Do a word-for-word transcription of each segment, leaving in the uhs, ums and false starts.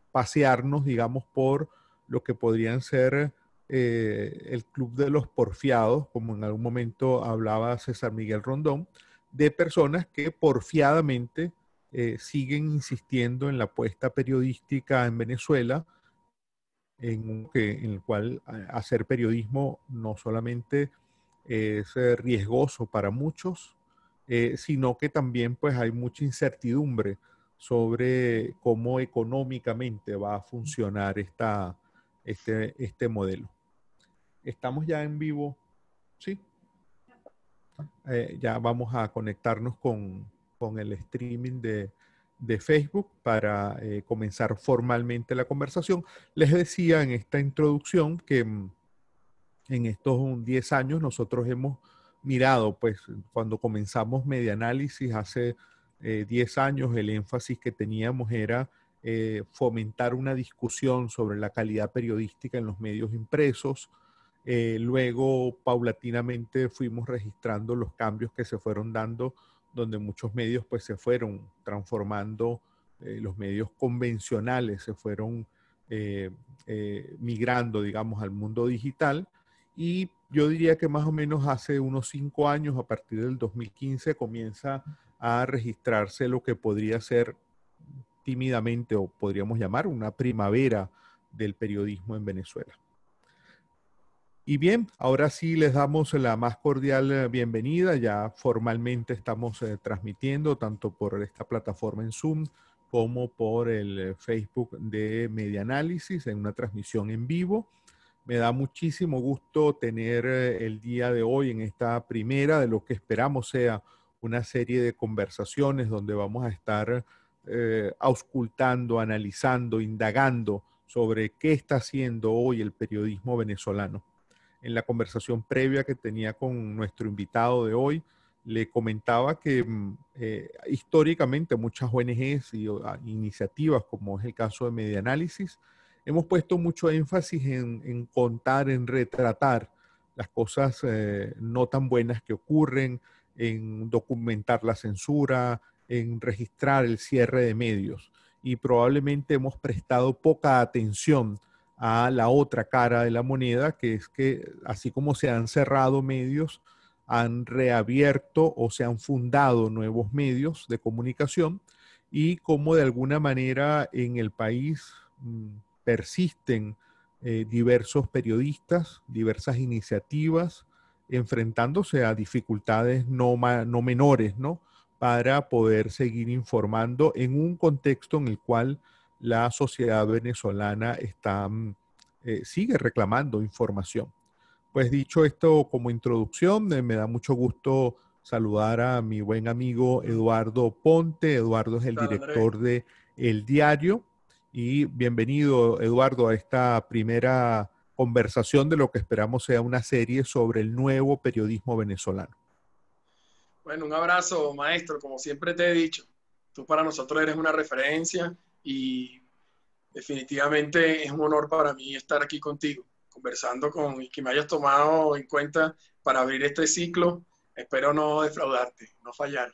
pasearnos, digamos, por lo que podrían ser eh, el club de los porfiados, como en algún momento hablaba César Miguel Rondón, de personas que porfiadamente eh, siguen insistiendo en la apuesta periodística en Venezuela, en, un, que, en el cual hacer periodismo no solamente es eh, riesgoso para muchos, eh, sino que también pues hay mucha incertidumbre sobre cómo económicamente va a funcionar esta, este, este modelo. Estamos ya en vivo, ¿sí? Eh, ya vamos a conectarnos con, con el streaming de, de Facebook para eh, comenzar formalmente la conversación. Les decía en esta introducción que mm, en estos diez años nosotros hemos mirado, pues cuando comenzamos Medianálisis hace eh, diez años, el énfasis que teníamos era eh, fomentar una discusión sobre la calidad periodística en los medios impresos. Eh, luego, paulatinamente fuimos registrando los cambios que se fueron dando, donde muchos medios pues se fueron transformando, eh, los medios convencionales se fueron eh, eh, migrando, digamos, al mundo digital. Y yo diría que más o menos hace unos cinco años, a partir del dos mil quince, comienza a registrarse lo que podría ser tímidamente, o podríamos llamar una primavera del periodismo en Venezuela. Y bien, ahora sí les damos la más cordial bienvenida. Ya formalmente estamos eh, transmitiendo tanto por esta plataforma en Zoom como por el Facebook de Medianálisis en una transmisión en vivo. Me da muchísimo gusto tener eh, el día de hoy en esta primera de lo que esperamos sea una serie de conversaciones donde vamos a estar eh, auscultando, analizando, indagando sobre qué está haciendo hoy el periodismo venezolano. En la conversación previa que tenía con nuestro invitado de hoy, le comentaba que eh, históricamente muchas O N Ges y uh, iniciativas, como es el caso de Medianálisis, hemos puesto mucho énfasis en, en contar, en retratar las cosas eh, no tan buenas que ocurren, en documentar la censura, en registrar el cierre de medios. Y probablemente hemos prestado poca atención a la otra cara de la moneda, que es que así como se han cerrado medios, han reabierto o se han fundado nuevos medios de comunicación, y como de alguna manera en el país mmm, persisten eh, diversos periodistas, diversas iniciativas, enfrentándose a dificultades no, no menores, ¿no?, para poder seguir informando en un contexto en el cual la sociedad venezolana está, eh, sigue reclamando información. Pues dicho esto como introducción, eh, me da mucho gusto saludar a mi buen amigo Eduardo Ponte. Eduardo es el director de El Diario. Y bienvenido, Eduardo, a esta primera conversación de lo que esperamos sea una serie sobre el nuevo periodismo venezolano. Bueno, un abrazo, maestro. Como siempre te he dicho, tú para nosotros eres una referencia y definitivamente es un honor para mí estar aquí contigo, conversando con y que me hayas tomado en cuenta para abrir este ciclo. Espero no defraudarte, no fallar.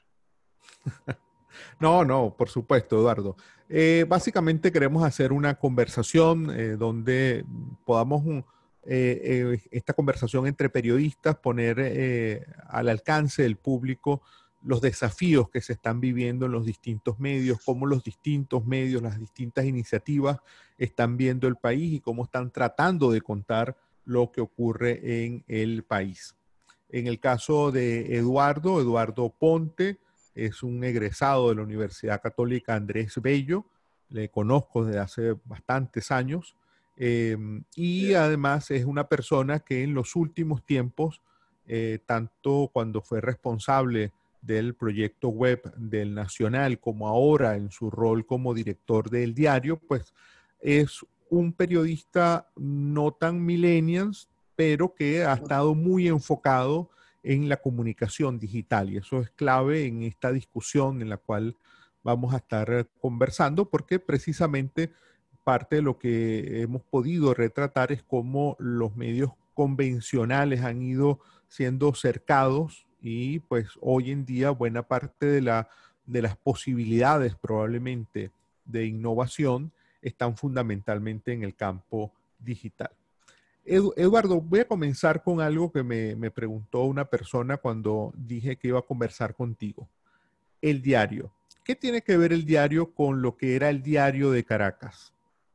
No, no, por supuesto, Eduardo. Eh, básicamente queremos hacer una conversación eh, donde podamos, un, eh, eh, esta conversación entre periodistas, poner eh, al alcance del público los desafíos que se están viviendo en los distintos medios, cómo los distintos medios, las distintas iniciativas están viendo el país y cómo están tratando de contar lo que ocurre en el país. En el caso de Eduardo, Eduardo Ponte, es un egresado de la Universidad Católica Andrés Bello, le conozco desde hace bastantes años, eh, y además es una persona que en los últimos tiempos, eh, tanto cuando fue responsable del proyecto web del Nacional como ahora en su rol como director del diario, pues es un periodista no tan millennials, pero que ha estado muy enfocado en la comunicación digital, y eso es clave en esta discusión en la cual vamos a estar conversando, porque precisamente parte de lo que hemos podido retratar es cómo los medios convencionales han ido siendo cercados, y pues hoy en día buena parte de, la, de las posibilidades probablemente de innovación están fundamentalmente en el campo digital. Edu, Eduardo, voy a comenzar con algo que me, me preguntó una persona cuando dije que iba a conversar contigo. El diario. ¿Qué tiene que ver el diario con lo que era el Diario de Caracas?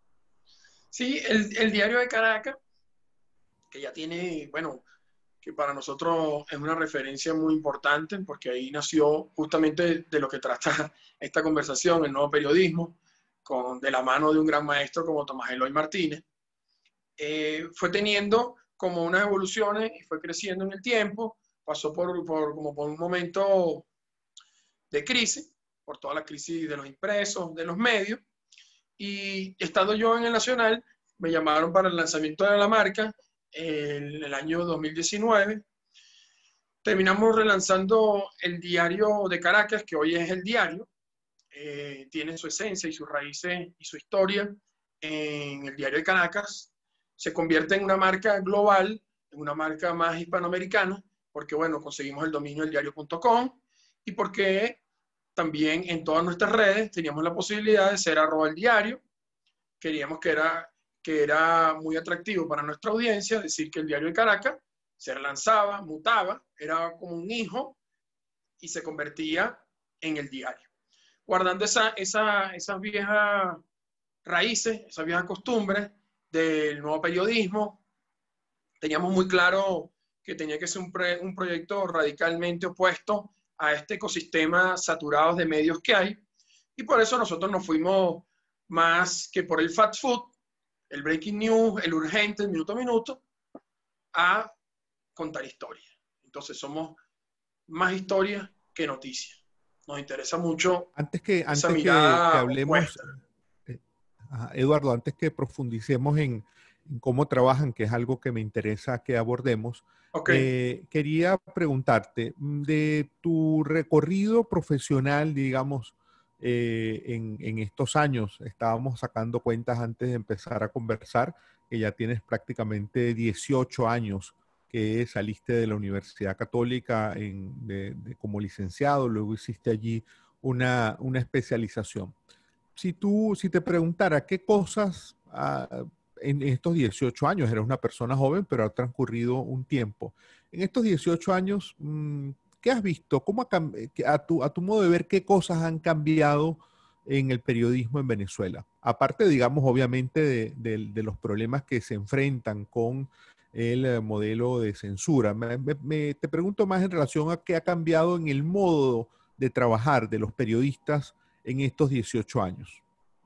Sí, el, el Diario de Caracas, que ya tiene, bueno, que para nosotros es una referencia muy importante, porque ahí nació justamente de lo que trata esta conversación, el nuevo periodismo, con, de la mano de un gran maestro como Tomás Eloy Martínez. Eh, fue teniendo como unas evoluciones y fue creciendo en el tiempo, pasó por, por, como por un momento de crisis, por toda la crisis de los impresos, de los medios, y estando yo en el Nacional, me llamaron para el lanzamiento de la marca en el año dos mil diecinueve. Terminamos relanzando el Diario de Caracas, que hoy es el Diario. Eh, tiene su esencia y sus raíces y su historia en el Diario de Caracas. Se convierte en una marca global, en una marca más hispanoamericana, porque, bueno, conseguimos el dominio del diario punto com y porque también en todas nuestras redes teníamos la posibilidad de ser arroba el diario. Queríamos que era, que era muy atractivo para nuestra audiencia decir que el Diario de Caracas se relanzaba, mutaba, era como un hijo y se convertía en el diario. Guardando esa, esa, esas viejas raíces, esas viejas costumbres del nuevo periodismo, teníamos muy claro que tenía que ser un, pre, un proyecto radicalmente opuesto a este ecosistema saturado de medios que hay, y por eso nosotros nos fuimos más que por el fast food, el breaking news, el urgente, el minuto a minuto, a contar historias. Entonces somos más historias que noticias. Nos interesa mucho Antes que, esa antes que, que mirada hablemos, opuesta. eh, ajá, Eduardo, antes que profundicemos en, en cómo trabajan, que es algo que me interesa que abordemos, Ok. eh, quería preguntarte, de tu recorrido profesional, digamos, eh, en, en estos años, estábamos sacando cuentas antes de empezar a conversar, que ya tienes prácticamente dieciocho años que saliste de la Universidad Católica en, de, de, como licenciado, luego hiciste allí una, una especialización. Si tú, si te preguntara qué cosas uh, en estos dieciocho años, eres una persona joven, pero ha transcurrido un tiempo. En estos dieciocho años, ¿qué has visto? ¿Cómo ha, a, tu, a tu modo de ver, qué cosas han cambiado en el periodismo en Venezuela? Aparte, digamos, obviamente, de, de, de los problemas que se enfrentan con el modelo de censura. Me, me, te pregunto más en relación a qué ha cambiado en el modo de trabajar de los periodistas en estos dieciocho años.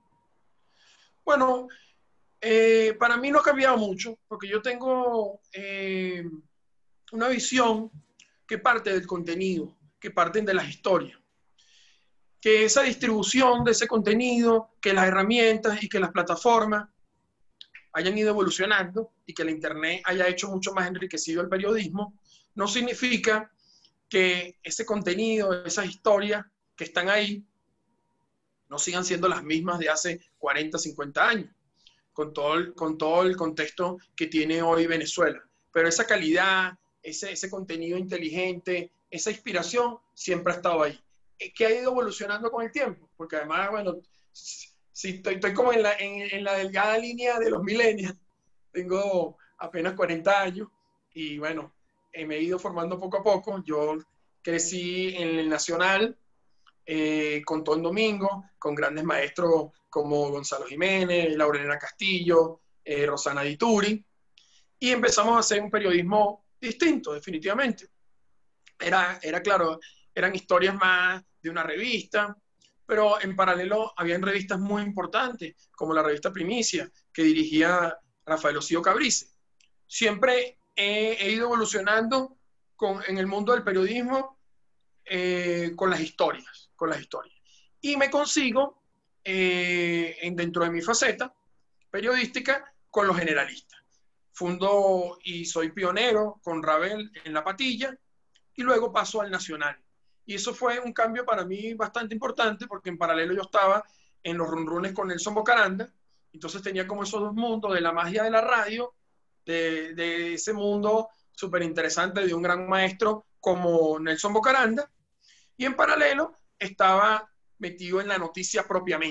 Bueno, eh, para mí no ha cambiado mucho, porque yo tengo eh, una visión que parte del contenido, que parten de las historias. Que esa distribución de ese contenido, que las herramientas y que las plataformas hayan ido evolucionando y que la Internet haya hecho mucho más enriquecido el periodismo, no significa que ese contenido, esas historias que están ahí, no sigan siendo las mismas de hace cuarenta, cincuenta años, con todo el, con todo el contexto que tiene hoy Venezuela. Pero esa calidad, ese, ese contenido inteligente, esa inspiración siempre ha estado ahí. Que ha ido evolucionando con el tiempo, porque además, bueno, si estoy, estoy como en la, en, en la delgada línea de los millennials, tengo apenas cuarenta años y bueno, eh, me he ido formando poco a poco. Yo crecí en el Nacional, eh, con Ton Domingo, con grandes maestros como Gonzalo Jiménez, Laurelena Castillo, eh, Rosana Dituri, y empezamos a hacer un periodismo distinto, definitivamente. Era, era claro, eran historias más de una revista, pero en paralelo habían revistas muy importantes, como la revista Primicia, que dirigía Rafael Osío Cabrice. Siempre he, he ido evolucionando con, en el mundo del periodismo eh, con las historias, con las historias. Y me consigo eh, en, dentro de mi faceta periodística con los generalistas. Fundo y soy pionero con Ravel en La Patilla y luego paso al Nacional. Y eso fue un cambio para mí bastante importante porque en paralelo yo estaba en los runrunes con Nelson Bocaranda, entonces tenía como esos dos mundos de la magia de la radio, de, de ese mundo súper interesante de un gran maestro como Nelson Bocaranda, y en paralelo estaba metido en la noticia propiamente.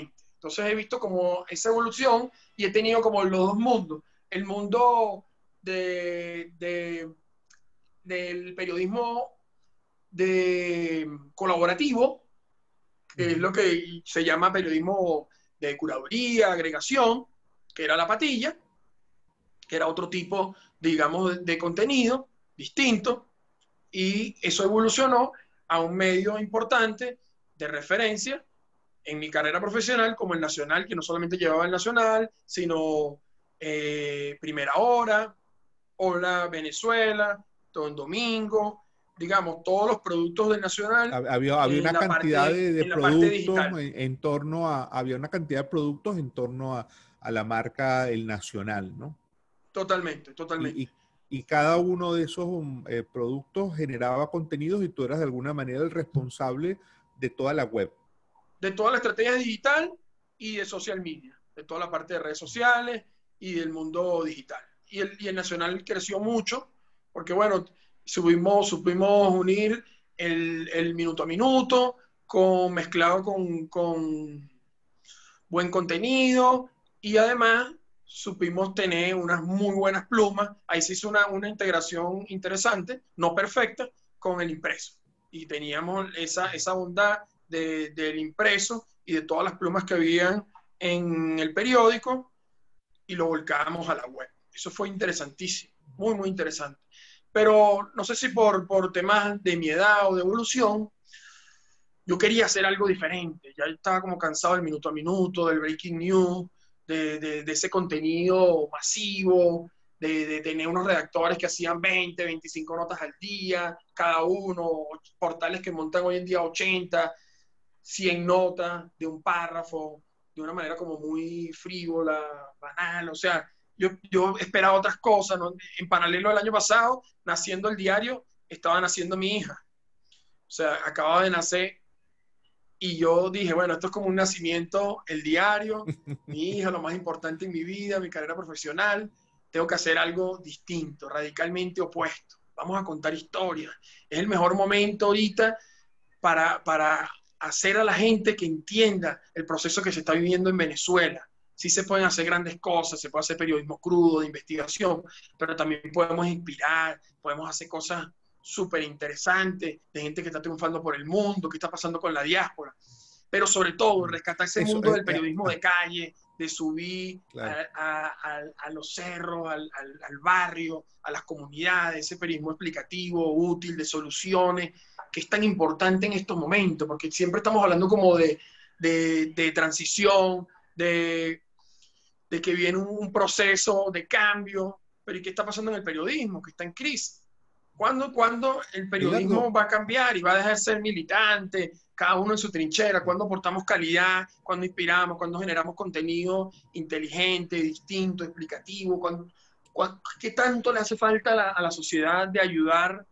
Entonces he visto como esa evolución y he tenido como los dos mundos. El mundo de, de, del periodismo de colaborativo, que es lo que se llama periodismo de curaduría, agregación, que era La Patilla, que era otro tipo, digamos, de, de contenido distinto, y eso evolucionó a un medio importante de referencia en mi carrera profesional, como el Nacional, que no solamente llevaba el Nacional, sino eh, Primera Hora, Hola Venezuela, Todo en Domingo, digamos, todos los productos del Nacional Había, había en una la cantidad parte, de, de en la parte productos digital. en, en torno a, había una cantidad de productos en torno a, a la marca El Nacional, ¿no? Totalmente, Y, totalmente. y, y cada uno de esos um, eh, productos generaba contenidos y tú eras de alguna manera el responsable de toda la web. De toda la estrategia digital y de social media, de toda la parte de redes sociales y del mundo digital. Y el, y el Nacional creció mucho porque, bueno, subimos, supimos unir el, el minuto a minuto con, mezclado con, con buen contenido y además supimos tener unas muy buenas plumas. Ahí se hizo una, una integración interesante, no perfecta, con el impreso. Y teníamos esa, esa bondad de, del impreso y de todas las plumas que habían en el periódico y lo volcábamos a la web. Eso fue interesantísimo, muy, muy interesante. Pero no sé si por, por temas de mi edad o de evolución, yo quería hacer algo diferente. Ya estaba como cansado del minuto a minuto, del breaking news, de, de, de ese contenido masivo, de, de, tener unos redactores que hacían veinte, veinticinco notas al día, cada uno, portales que montan hoy en día ochenta, cien notas de un párrafo, de una manera como muy frívola, banal. O sea, yo, yo esperaba otras cosas, ¿no? En paralelo al año pasado, naciendo el diario, estaba naciendo mi hija. O sea, acababa de nacer y yo dije, bueno, esto es como un nacimiento, el diario, mi hija, lo más importante en mi vida, mi carrera profesional. Tengo que hacer algo distinto, radicalmente opuesto. Vamos a contar historias. Es el mejor momento ahorita para, para hacer a la gente que entienda el proceso que se está viviendo en Venezuela. Sí se pueden hacer grandes cosas, se puede hacer periodismo crudo, de investigación, pero también podemos inspirar, podemos hacer cosas súper interesantes, de gente que está triunfando por el mundo, qué está pasando con la diáspora. Pero sobre todo, rescatar ese Eso, mundo eh, del eh, periodismo ah, de calle, de subir claro. a, a, a, a los cerros, al, al, al barrio, a las comunidades, ese periodismo explicativo, útil, de soluciones, que es tan importante en estos momentos, porque siempre estamos hablando como de, de, de transición, de, de que viene un, un proceso de cambio, pero ¿y qué está pasando en el periodismo? Que está en crisis. ¿Cuándo, ¿Cuándo el periodismo Edgardo, va a cambiar y va a dejar de ser militante, cada uno en su trinchera? ¿Cuándo aportamos calidad? ¿Cuándo inspiramos? ¿Cuándo generamos contenido inteligente, distinto, explicativo? ¿Cuándo, cuándo, ¿Qué tanto le hace falta a la, a la sociedad de ayudar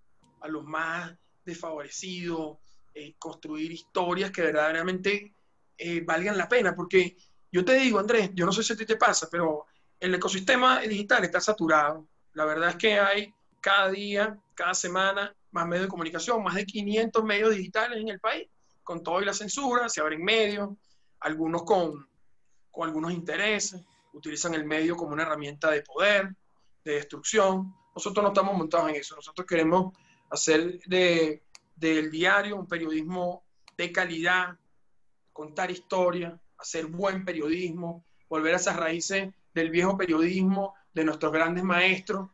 a los más desfavorecidos, eh, construir historias que verdaderamente eh, valgan la pena? Porque yo te digo, Andrés, yo no sé si a ti te pasa, pero el ecosistema digital está saturado. La verdad es que hay cada día, cada semana, más medios de comunicación, más de quinientos medios digitales en el país, con todo y la censura, se abren medios, algunos con, con algunos intereses, utilizan el medio como una herramienta de poder, de destrucción. Nosotros no estamos montados en eso, nosotros queremos hacer de, del diario un periodismo de calidad, contar historia, hacer buen periodismo, volver a esas raíces del viejo periodismo, de nuestros grandes maestros,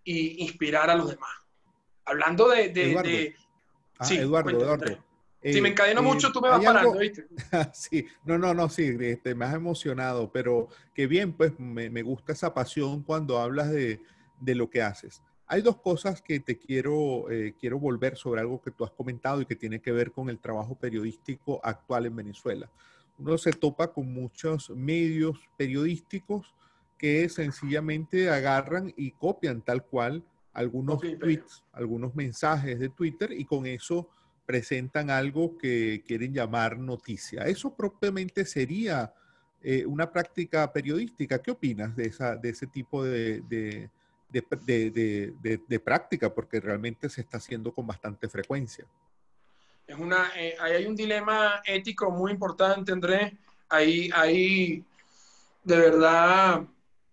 e inspirar a los demás. Hablando de... de, Eduardo, de ah, sí, Eduardo, cuéntame, Andrés. Eduardo, Si me eh, encadeno eh, mucho, tú me vas hay parando, algo, ¿viste? sí, no, no, no, sí, este, me has emocionado, pero qué bien, pues me, me gusta esa pasión cuando hablas de, de lo que haces. Hay dos cosas que te quiero, eh, quiero volver sobre algo que tú has comentado y que tiene que ver con el trabajo periodístico actual en Venezuela. Uno se topa con muchos medios periodísticos que sencillamente agarran y copian tal cual algunos Copia Imperio. tweets, algunos mensajes de Twitter y con eso presentan algo que quieren llamar noticia. Eso propiamente sería eh, una práctica periodística. ¿Qué opinas de, esa, de ese tipo de, de, de, de, de, de, de práctica? Porque realmente se está haciendo con bastante frecuencia. Es una, eh, ahí hay un dilema ético muy importante, Andrés, Ahí, ahí, de verdad,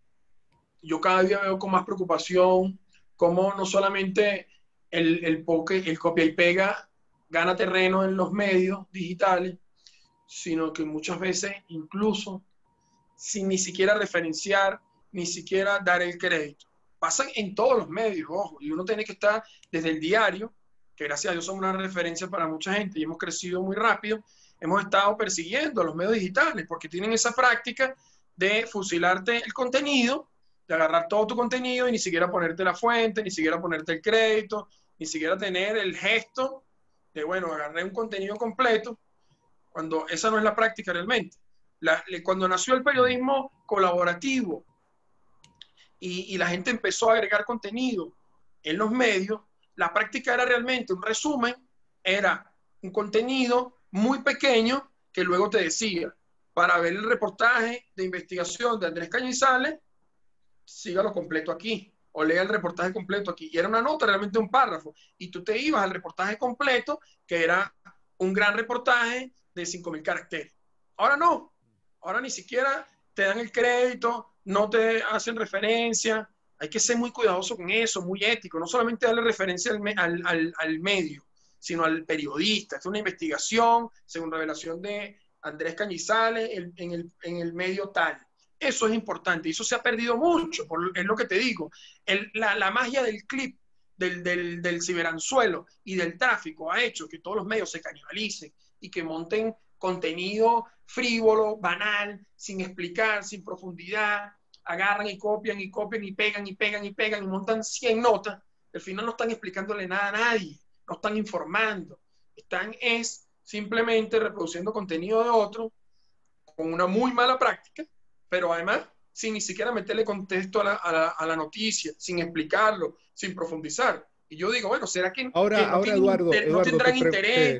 yo cada día veo con más preocupación cómo no solamente el, el, poke, el copia y pega gana terreno en los medios digitales, sino que muchas veces incluso sin ni siquiera referenciar, ni siquiera dar el crédito. Pasan en todos los medios, ojo, y uno tiene que estar desde el diario, que gracias a Dios son una referencia para mucha gente y hemos crecido muy rápido, hemos estado persiguiendo a los medios digitales porque tienen esa práctica de fusilarte el contenido, de agarrar todo tu contenido y ni siquiera ponerte la fuente, ni siquiera ponerte el crédito, ni siquiera tener el gesto de, bueno, agarré un contenido completo, cuando esa no es la práctica realmente. La, cuando nació el periodismo colaborativo y, y la gente empezó a agregar contenido en los medios, la práctica era realmente un resumen, era un contenido muy pequeño que luego te decía, para ver el reportaje de investigación de Andrés Cañizales, sígalo completo aquí, o lea el reportaje completo aquí. Y era una nota, realmente un párrafo, y tú te ibas al reportaje completo, que era un gran reportaje de cinco mil caracteres. Ahora no, ahora ni siquiera te dan el crédito, no te hacen referencia. Hay que ser muy cuidadoso con eso, muy ético, no solamente darle referencia al, al, al, al medio, sino al periodista. Es una investigación, según revelación de Andrés Cañizales, el, en, el, en el medio tal. Eso es importante y eso se ha perdido mucho, por, es lo que te digo. El, la, la magia del clip, del, del, del ciberanzuelo y del tráfico ha hecho que todos los medios se canibalicen y que monten contenido frívolo, banal, sin explicar, sin profundidad, agarran y copian y copian y pegan y pegan y pegan y montan cien notas, al final no están explicándole nada a nadie, no están informando, están es simplemente reproduciendo contenido de otro con una muy mala práctica, pero además sin ni siquiera meterle contexto a la, a la, a la noticia, sin explicarlo, sin profundizar. Y yo digo, bueno, ¿será que, ahora, que no, ahora tienen, Eduardo, no Eduardo, tendrán te interés? te...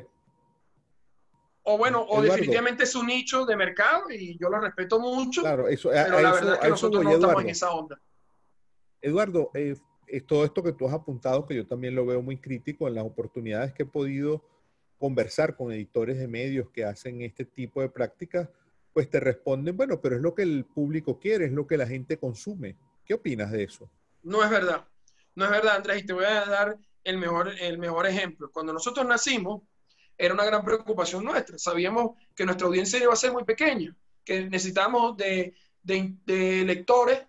O bueno, o Eduardo, definitivamente es un nicho de mercado y yo lo respeto mucho, claro, eso, a, pero a la verdad es eso, que a eso nosotros voy, no estamos en Eduardo. esa onda. Eduardo, eh, es todo esto que tú has apuntado, que yo también lo veo muy crítico en las oportunidades que he podido conversar con editores de medios que hacen este tipo de prácticas, pues te responden, bueno, pero es lo que el público quiere, es lo que la gente consume. ¿Qué opinas de eso? No es verdad, no es verdad, Andrés, y te voy a dar el mejor, el mejor ejemplo. Cuando nosotros nacimos, era una gran preocupación nuestra. Sabíamos que nuestra audiencia iba a ser muy pequeña, que necesitábamos de, de, de lectores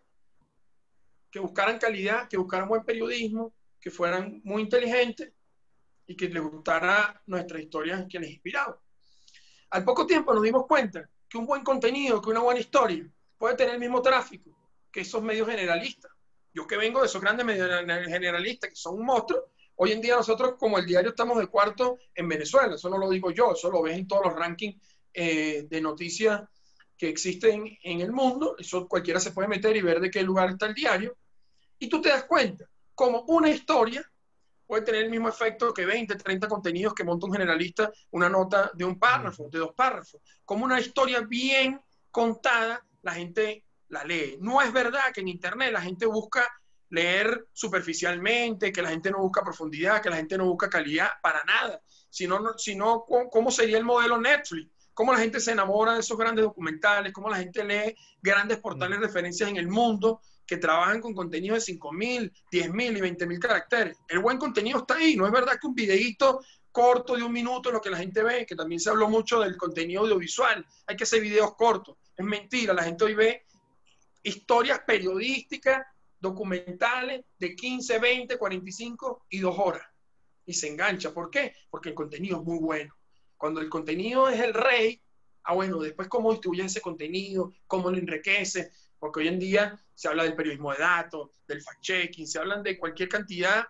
que buscaran calidad, que buscaran buen periodismo, que fueran muy inteligentes y que les gustara nuestras historias que les inspiraba. Al poco tiempo nos dimos cuenta que un buen contenido, que una buena historia, puede tener el mismo tráfico que esos medios generalistas. Yo que vengo de esos grandes medios generalistas que son un monstruo, hoy en día nosotros como el diario estamos de cuarto en Venezuela, eso no lo digo yo, eso lo ves en todos los rankings eh, de noticias que existen en el mundo, eso cualquiera se puede meter y ver de qué lugar está el diario, y tú te das cuenta como una historia puede tener el mismo efecto que veinte, treinta contenidos que monta un generalista, una nota de un párrafo, de dos párrafos. Como una historia bien contada, la gente la lee. No es verdad que en Internet la gente busca leer superficialmente, que la gente no busca profundidad, que la gente no busca calidad, para nada. Sino, sino ¿cómo sería el modelo Netflix? Cómo la gente se enamora de esos grandes documentales, cómo la gente lee grandes portales de referencias en el mundo, que trabajan con contenido de cinco mil, diez mil y veinte mil caracteres. El buen contenido está ahí, no es verdad que un videíto corto de un minuto, lo que la gente ve, que también se habló mucho del contenido audiovisual, hay que hacer videos cortos, es mentira, la gente hoy ve historias periodísticas, documentales de quince, veinte, cuarenta y cinco y dos horas y se engancha. ¿Por qué? Porque el contenido es muy bueno. Cuando el contenido es el rey, ah bueno, después cómo distribuye ese contenido, cómo lo enriquece, porque hoy en día se habla del periodismo de datos, del fact-checking, se hablan de cualquier cantidad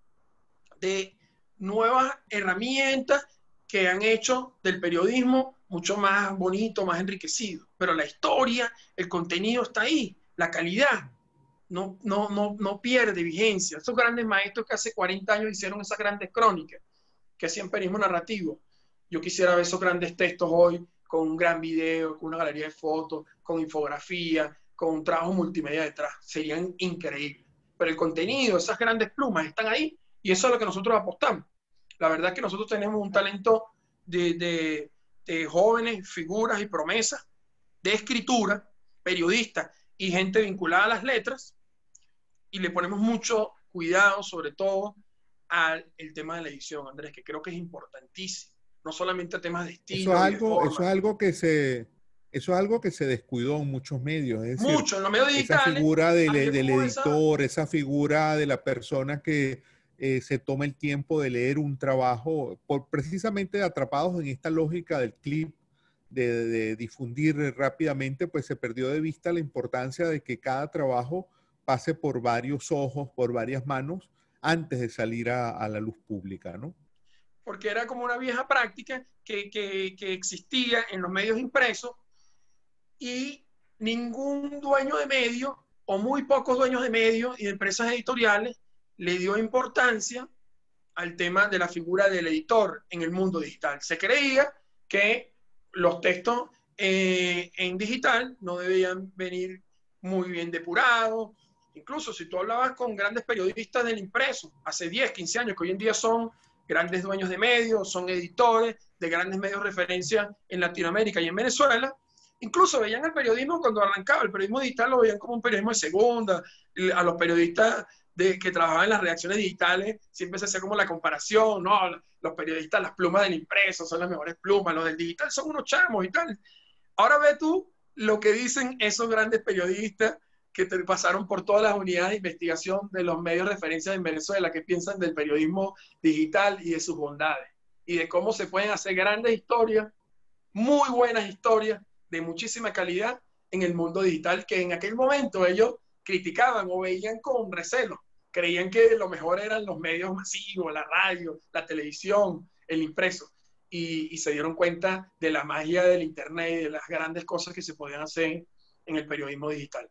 de nuevas herramientas que han hecho del periodismo mucho más bonito, más enriquecido. Pero la historia, el contenido está ahí, la calidad no, no, no, no pierde vigencia. Esos grandes maestros que hace cuarenta años hicieron esas grandes crónicas, que hacían periodismo narrativo. Yo quisiera ver esos grandes textos hoy con un gran video, con una galería de fotos, con infografía, con un trabajo multimedia detrás. Serían increíbles. Pero el contenido, esas grandes plumas están ahí y eso es lo que nosotros apostamos. La verdad es que nosotros tenemos un talento de, de, de jóvenes, figuras y promesas de escritura, periodistas y gente vinculada a las letras, y le ponemos mucho cuidado, sobre todo, al el tema de la edición, Andrés, que creo que es importantísimo, no solamente temas de Eso es estilo y de algo, eso forma. es algo que se, eso es algo que se descuidó en muchos medios. Es decir, Mucho, en los medios esa digitales figura del, había del como esa. editor, esa figura de la persona que eh, se toma el tiempo de leer un trabajo, por precisamente atrapados en esta lógica del clip, de, de difundir rápidamente, pues se perdió de vista la importancia de que cada trabajo pase por varios ojos, por varias manos, antes de salir a, a la luz pública, ¿no? Porque era como una vieja práctica que, que, que existía en los medios impresos, y ningún dueño de medio o muy pocos dueños de medios y de empresas editoriales le dio importancia al tema de la figura del editor en el mundo digital. Se creía que los textos eh, en digital no debían venir muy bien depurados. Incluso si tú hablabas con grandes periodistas del impreso hace diez, quince años, que hoy en día son grandes dueños de medios, son editores de grandes medios de referencia en Latinoamérica y en Venezuela, incluso veían el periodismo cuando arrancaba, el periodismo digital lo veían como un periodismo de segunda, a los periodistas de, que trabajaban en las redacciones digitales, siempre se hacía como la comparación, ¿no? Los periodistas, las plumas del impreso son las mejores plumas, los del digital son unos chamos y tal. Ahora ve tú lo que dicen esos grandes periodistas que te pasaron por todas las unidades de investigación de los medios de referencia en Venezuela, que piensan del periodismo digital y de sus bondades, y de cómo se pueden hacer grandes historias, muy buenas historias, de muchísima calidad en el mundo digital, que en aquel momento ellos criticaban o veían con recelo. Creían que lo mejor eran los medios masivos, la radio, la televisión, el impreso. Y, y se dieron cuenta de la magia del internet y de las grandes cosas que se podían hacer en el periodismo digital.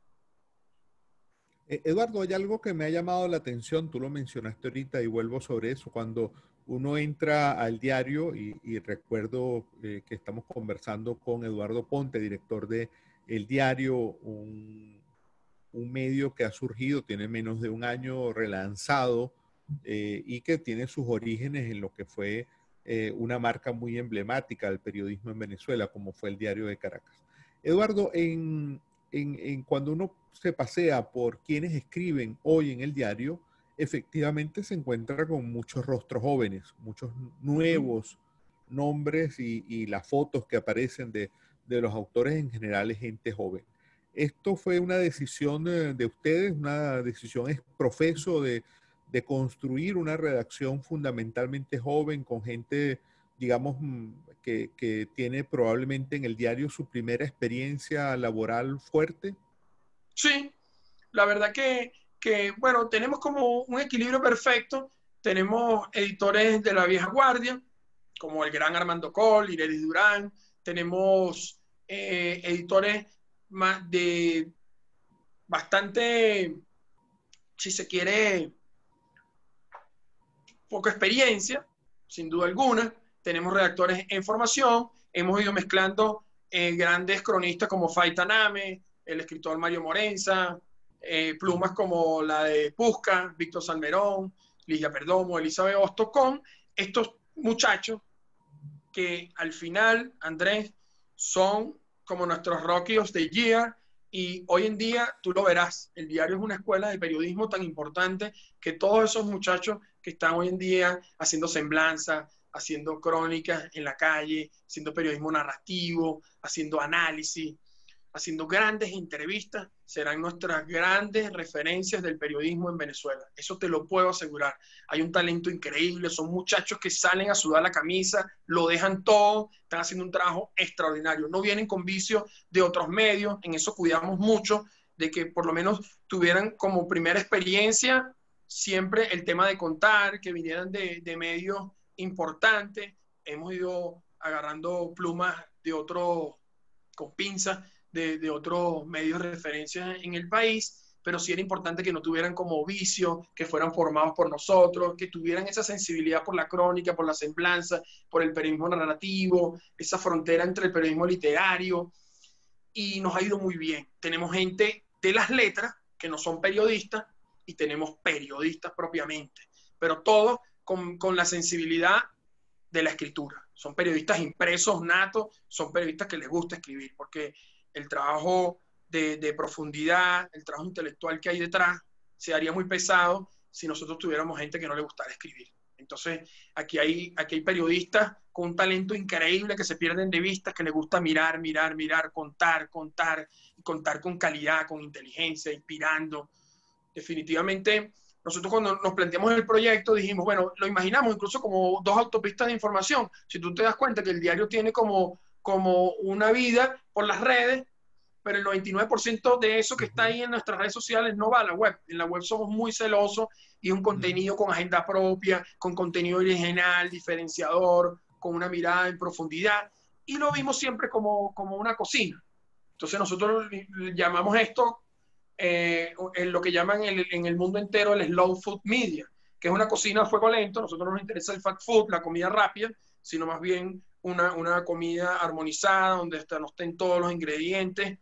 Eduardo, hay algo que me ha llamado la atención, tú lo mencionaste ahorita y vuelvo sobre eso. Cuando uno entra al diario, y, y recuerdo eh, que estamos conversando con Eduardo Ponte, director de El Diario, un, un medio que ha surgido, tiene menos de un año relanzado eh, y que tiene sus orígenes en lo que fue eh, una marca muy emblemática del periodismo en Venezuela, como fue El Diario de Caracas. Eduardo, en, en, en cuando uno se pasea por quienes escriben hoy en el diario, efectivamente se encuentra con muchos rostros jóvenes, muchos nuevos nombres y, y las fotos que aparecen de, de los autores en general es gente joven. ¿Esto fue una decisión de ustedes, una decisión es profeso de, de construir una redacción fundamentalmente joven con gente, digamos, que, que tiene probablemente en el diario su primera experiencia laboral fuerte? Sí, la verdad que, que, bueno, tenemos como un equilibrio perfecto. Tenemos editores de la vieja guardia, como el gran Armando Coll, Irelis Durán. Tenemos eh, editores más de bastante, si se quiere, poca experiencia, sin duda alguna. Tenemos redactores en formación. Hemos ido mezclando eh, grandes cronistas como Faitaname, el escritor Mario Morenza, eh, plumas como la de Pusca, Víctor Salmerón, Ligia Perdomo, Elizabeth Hosto, con estos muchachos que al final, Andrés, son como nuestros Rocky of the Year. Y hoy en día, tú lo verás, el diario es una escuela de periodismo tan importante que todos esos muchachos que están hoy en día haciendo semblanza, haciendo crónicas en la calle, haciendo periodismo narrativo, haciendo análisis, haciendo grandes entrevistas, serán nuestras grandes referencias del periodismo en Venezuela. Eso te lo puedo asegurar. Hay un talento increíble, son muchachos que salen a sudar la camisa, lo dejan todo, están haciendo un trabajo extraordinario. No vienen con vicios de otros medios, en eso cuidamos mucho, de que por lo menos tuvieran como primera experiencia siempre el tema de contar, que vinieran de, de medios importantes. Hemos ido agarrando plumas de otros, con pinzas, de, de otros medios de referencia en el país, pero sí era importante que no tuvieran como vicio, que fueran formados por nosotros, que tuvieran esa sensibilidad por la crónica, por la semblanza, por el periodismo narrativo, esa frontera entre el periodismo literario, y nos ha ido muy bien. Tenemos gente de las letras que no son periodistas y tenemos periodistas propiamente, pero todos con, con la sensibilidad de la escritura. Son periodistas impresos, natos, son periodistas que les gusta escribir, porque el trabajo de, de profundidad, el trabajo intelectual que hay detrás, se haría muy pesado si nosotros tuviéramos gente que no le gustara escribir. Entonces, aquí hay, aquí hay periodistas con un talento increíble que se pierden de vista, que les gusta mirar, mirar, mirar, contar, contar, y contar con calidad, con inteligencia, inspirando. Definitivamente, nosotros cuando nos planteamos el proyecto dijimos, bueno, lo imaginamos incluso como dos autopistas de información. Si tú te das cuenta que el diario tiene como, como una vida por las redes, pero el noventa y nueve por ciento de eso que está ahí en nuestras redes sociales no va a la web. En la web somos muy celosos y un contenido con agenda propia, con contenido original, diferenciador, con una mirada en profundidad. Y lo vimos siempre como, como una cocina. Entonces nosotros llamamos esto, eh, en lo que llaman el, en el mundo entero el slow food media, que es una cocina a fuego lento. A nosotros no nos interesa el fast food, la comida rápida, sino más bien una, una comida armonizada, donde están, estén todos los ingredientes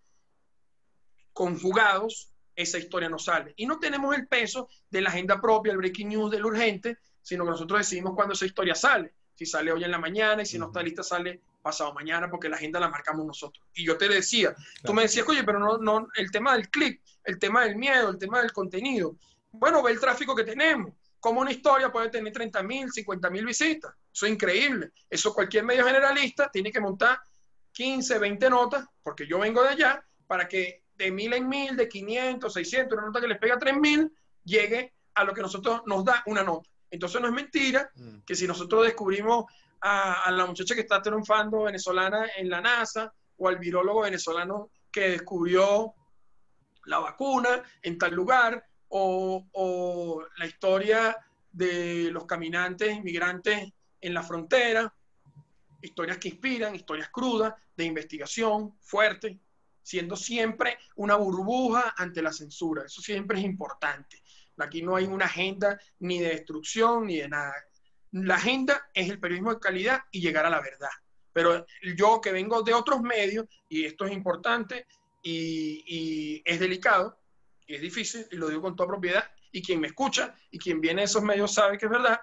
conjugados. Esa historia no sale. Y no tenemos el peso de la agenda propia, el breaking news, del urgente, sino que nosotros decidimos cuándo esa historia sale. Si sale hoy en la mañana y si no está lista sale pasado mañana, porque la agenda la marcamos nosotros. Y yo te decía, claro. Tú me decías, oye, pero no, no, el tema del click, el tema del miedo, el tema del contenido. Bueno, ve el tráfico que tenemos. Como una historia puede tener treinta mil, cincuenta mil visitas. Eso es increíble. Eso cualquier medio generalista tiene que montar quince, veinte notas, porque yo vengo de allá, para que de mil en mil, de quinientos, seiscientos, una nota que les pega tres mil, llegue a lo que nosotros nos da una nota. Entonces no es mentira que si nosotros descubrimos a, a la muchacha que está triunfando venezolana en la NASA, o al virólogo venezolano que descubrió la vacuna en tal lugar, o, o la historia de los caminantes inmigrantes en la frontera, historias que inspiran, historias crudas, de investigación fuerte, siendo siempre una burbuja ante la censura. Eso siempre es importante. Aquí no hay una agenda ni de destrucción ni de nada. La agenda es el periodismo de calidad y llegar a la verdad. Pero yo, que vengo de otros medios, y esto es importante y, y es delicado, y es difícil, y lo digo con toda propiedad, y quien me escucha y quien viene de esos medios sabe que es verdad,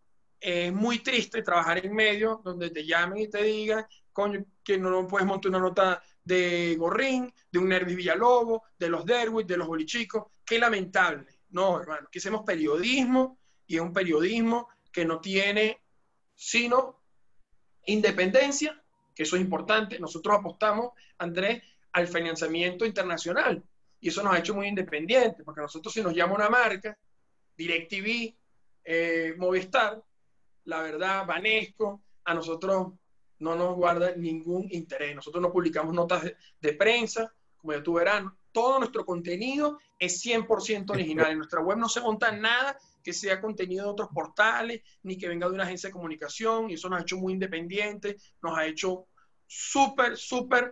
es muy triste trabajar en medios donde te llamen y te digan, coño, que no puedes montar una nota de Gorrín, de un Nervis Villalobos, de los Derwit, de los Bolichicos. Qué lamentable. No, hermano, que hacemos periodismo, y es un periodismo que no tiene sino independencia, que eso es importante. Nosotros apostamos, Andrés, al financiamiento internacional, y eso nos ha hecho muy independientes, porque nosotros, si nos llama una marca, DirecTV, eh, Movistar, la verdad, Banesco, a nosotros no nos guarda ningún interés. Nosotros no publicamos notas de, de prensa, como ya tú verás. Todo nuestro contenido es cien por ciento original. En nuestra web no se monta nada que sea contenido de otros portales, ni que venga de una agencia de comunicación, y eso nos ha hecho muy independientes, nos ha hecho súper, súper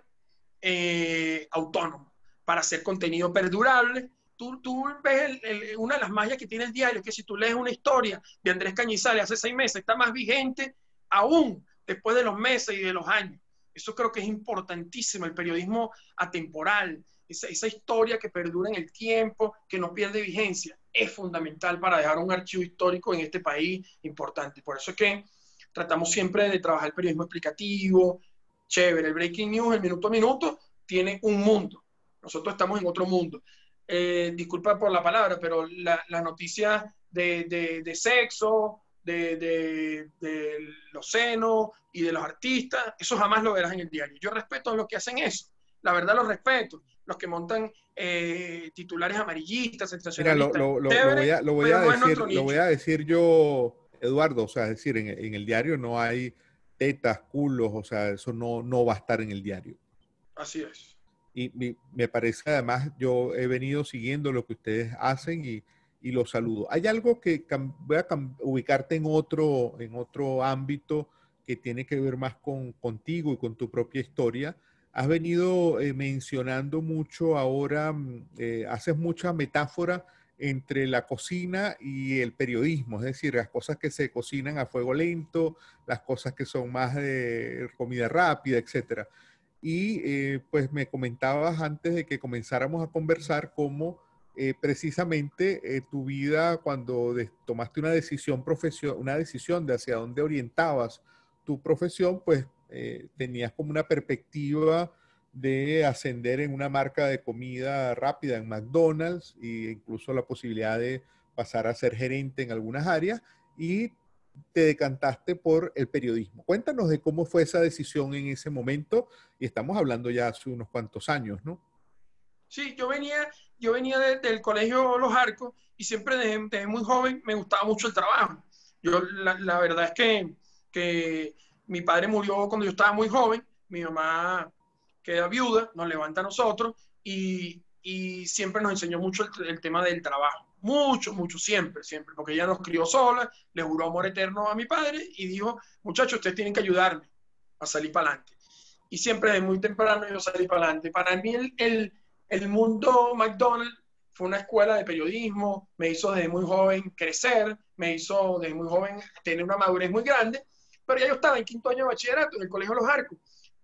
eh, autónomos para hacer contenido perdurable. Tú, tú ves el, el, una de las magias que tiene el diario, que si tú lees una historia de Andrés Cañizares hace seis meses, está más vigente aún después de los meses y de los años. Eso creo que es importantísimo, el periodismo atemporal, esa, esa historia que perdura en el tiempo, que no pierde vigencia, es fundamental para dejar un archivo histórico en este país importante. Por eso es que tratamos siempre de trabajar el periodismo explicativo, chévere. El breaking news, el minuto a minuto, tiene un mundo. Nosotros estamos en otro mundo. Eh, disculpa por la palabra, pero las la noticias de, de, de sexo, de, de, de los senos y de los artistas, eso jamás lo verás en el diario. Yo respeto a los que hacen eso, la verdad los respeto, los que montan eh, titulares amarillistas, sensacionalistas. Mira, lo, lo, lo, lo, voy a, lo, voy a no decir, lo voy a decir yo, Eduardo, o sea, es decir, en, en el diario no hay tetas, culos, o sea, eso no, no va a estar en el diario. Así es. Y me, me parece, además, yo he venido siguiendo lo que ustedes hacen y, y los saludo. Hay algo que voy a ubicarte en otro, en otro ámbito que tiene que ver más con, contigo y con tu propia historia. Has venido eh, mencionando mucho ahora, eh, haces mucha metáfora entre la cocina y el periodismo, es decir, las cosas que se cocinan a fuego lento, las cosas que son más de comida rápida, etcétera. Y eh, pues me comentabas antes de que comenzáramos a conversar cómo eh, precisamente eh, tu vida, cuando de, tomaste una decisión, profesión, una decisión de hacia dónde orientabas tu profesión, pues eh, tenías como una perspectiva de ascender en una marca de comida rápida en McDonald's e incluso la posibilidad de pasar a ser gerente en algunas áreas y te decantaste por el periodismo. Cuéntanos de cómo fue esa decisión en ese momento y estamos hablando ya hace unos cuantos años, ¿no? Sí, yo venía, yo venía de- del colegio Los Arcos y siempre desde, desde muy joven me gustaba mucho el trabajo. Yo, la, la verdad es que, que mi padre murió cuando yo estaba muy joven, mi mamá queda viuda, nos levanta a nosotros y, y siempre nos enseñó mucho el, el tema del trabajo. Mucho, mucho, siempre, siempre, porque ella nos crió sola, le juró amor eterno a mi padre y dijo, muchachos, ustedes tienen que ayudarme a salir para adelante. Y siempre desde muy temprano yo salí para adelante. Para mí el, el el mundo McDonald's fue una escuela de periodismo, me hizo desde muy joven crecer, me hizo desde muy joven tener una madurez muy grande, pero ya yo estaba en quinto año de bachillerato en el Colegio Los Arcos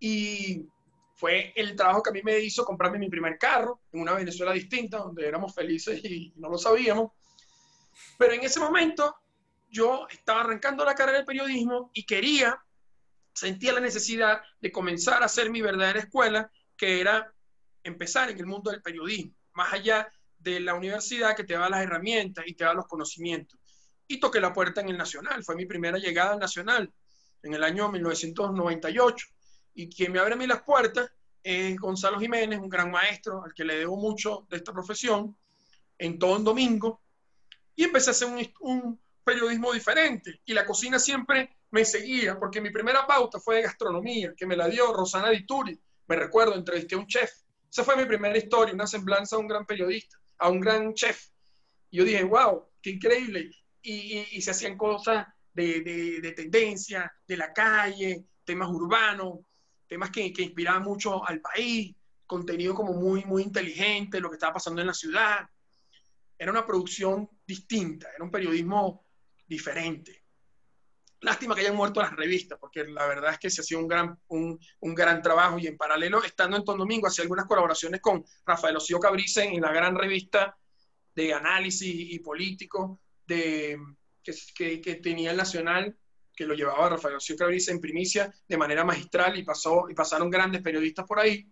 y fue el trabajo que a mí me hizo comprarme mi primer carro en una Venezuela distinta, donde éramos felices y no lo sabíamos. Pero en ese momento yo estaba arrancando la carrera de periodismo y quería, sentía la necesidad de comenzar a hacer mi verdadera escuela, que era empezar en el mundo del periodismo, más allá de la universidad que te da las herramientas y te da los conocimientos. Y toqué la puerta en el Nacional, fue mi primera llegada al Nacional en el año mil novecientos noventa y ocho. Y quien me abre a mí las puertas es Gonzalo Jiménez, un gran maestro al que le debo mucho de esta profesión, en todo un domingo. Y empecé a hacer un, un periodismo diferente. Y la cocina siempre me seguía, porque mi primera pauta fue de gastronomía, que me la dio Rosana Dituri. Me recuerdo, entrevisté a un chef. Esa fue mi primera historia, una semblanza a un gran periodista, a un gran chef. Y yo dije, wow, qué increíble. Y, y, y se hacían cosas de, de, de tendencia, de la calle, temas urbanos, temas que, que inspiraban mucho al país, contenido como muy, muy inteligente, lo que estaba pasando en la ciudad. Era una producción distinta, era un periodismo diferente. Lástima que hayan muerto las revistas, porque la verdad es que se hacía un gran, un, un gran trabajo y en paralelo, estando en Domingo, hacía algunas colaboraciones con Rafael Osío Cabrice en la gran revista de análisis y político de, que, que, que tenía el Nacional, que lo llevaba Rafael Osío Cabrice en primicia de manera magistral y, pasó, y pasaron grandes periodistas por ahí.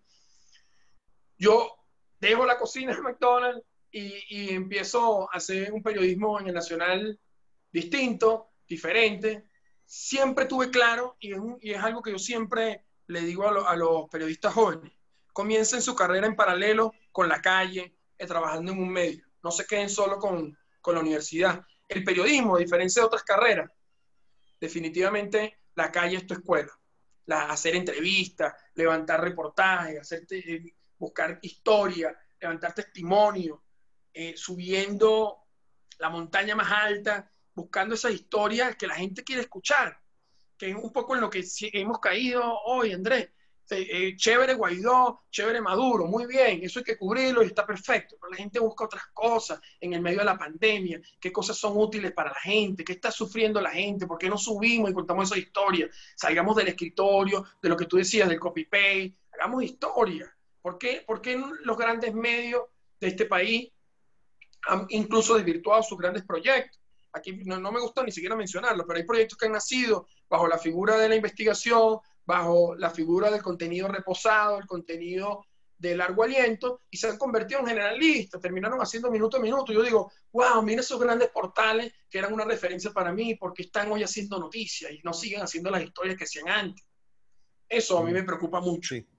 Yo dejo la cocina de McDonald's y, y empiezo a hacer un periodismo en el Nacional distinto, diferente. Siempre tuve claro, y es, un, y es algo que yo siempre le digo a, lo, a los periodistas jóvenes, comiencen su carrera en paralelo con la calle, eh, trabajando en un medio. No se queden solo con, con la universidad. El periodismo, a diferencia de otras carreras, definitivamente la calle es tu escuela. La, hacer entrevistas, levantar reportajes, hacerte, eh, buscar historia, levantar testimonio, eh, subiendo la montaña más alta, buscando esas historias que la gente quiere escuchar, que es un poco en lo que hemos caído hoy, Andrés. Eh, chévere Guaidó, chévere Maduro, muy bien, eso hay que cubrirlo y está perfecto, pero la gente busca otras cosas en el medio de la pandemia, qué cosas son útiles para la gente, qué está sufriendo la gente, por qué no subimos y contamos esa historia, salgamos del escritorio, de lo que tú decías, del copy-paste, hagamos historia. ¿Por qué? ¿Por qué los grandes medios de este país han incluso desvirtuado sus grandes proyectos? Aquí no, no me gusta ni siquiera mencionarlo, pero hay proyectos que han nacido bajo la figura de la investigación, bajo la figura del contenido reposado, el contenido de largo aliento, y se han convertido en generalistas, terminaron haciendo minuto a minuto. Yo digo, wow, mira esos grandes portales que eran una referencia para mí, porque están hoy haciendo noticias y no siguen haciendo las historias que hacían antes. Eso a mí me preocupa mucho. Sí.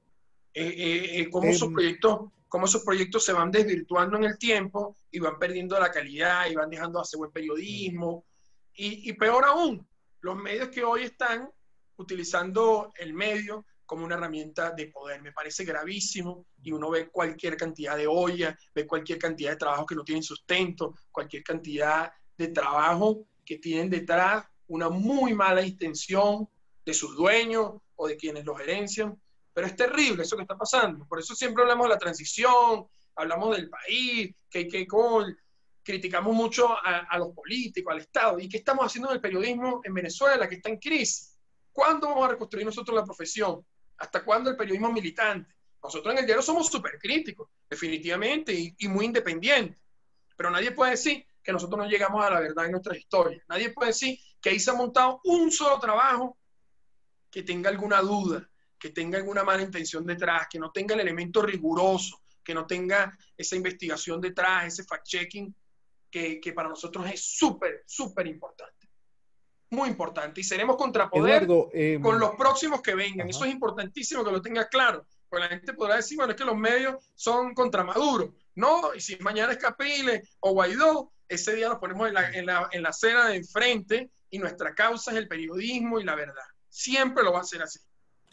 Eh, eh, cómo esos proyectos cómo esos proyectos se van desvirtuando en el tiempo y van perdiendo la calidad y van dejando de hacer buen periodismo. Y, y peor aún, los medios que hoy están utilizando el medio como una herramienta de poder. Me parece gravísimo y uno ve cualquier cantidad de ollas, ve cualquier cantidad de trabajo que no tienen sustento, cualquier cantidad de trabajo que tienen detrás una muy mala intención de sus dueños o de quienes los gerencian. Pero es terrible eso que está pasando. Por eso siempre hablamos de la transición, hablamos del país, que, que con, criticamos mucho a, a los políticos, al Estado. ¿Y qué estamos haciendo en el periodismo en Venezuela, que está en crisis? ¿Cuándo vamos a reconstruir nosotros la profesión? ¿Hasta cuándo el periodismo militante? Nosotros en el diario somos súper críticos, definitivamente, y, y muy independientes. Pero nadie puede decir que nosotros no llegamos a la verdad en nuestras historias. Nadie puede decir que ahí se ha montado un solo trabajo que tenga alguna duda, que tenga alguna mala intención detrás, que no tenga el elemento riguroso, que no tenga esa investigación detrás, ese fact-checking, que, que para nosotros es súper, súper importante. Muy importante. Y seremos contrapoder Eduardo, eh, con los próximos que vengan. ajá. Eso es importantísimo que lo tengas claro. Porque la gente podrá decir, bueno, es que los medios son contra Maduro. No, y si mañana es Capriles o Guaidó, ese día nos ponemos en la, en la, en la acera de enfrente y nuestra causa es el periodismo y la verdad. Siempre lo va a ser así.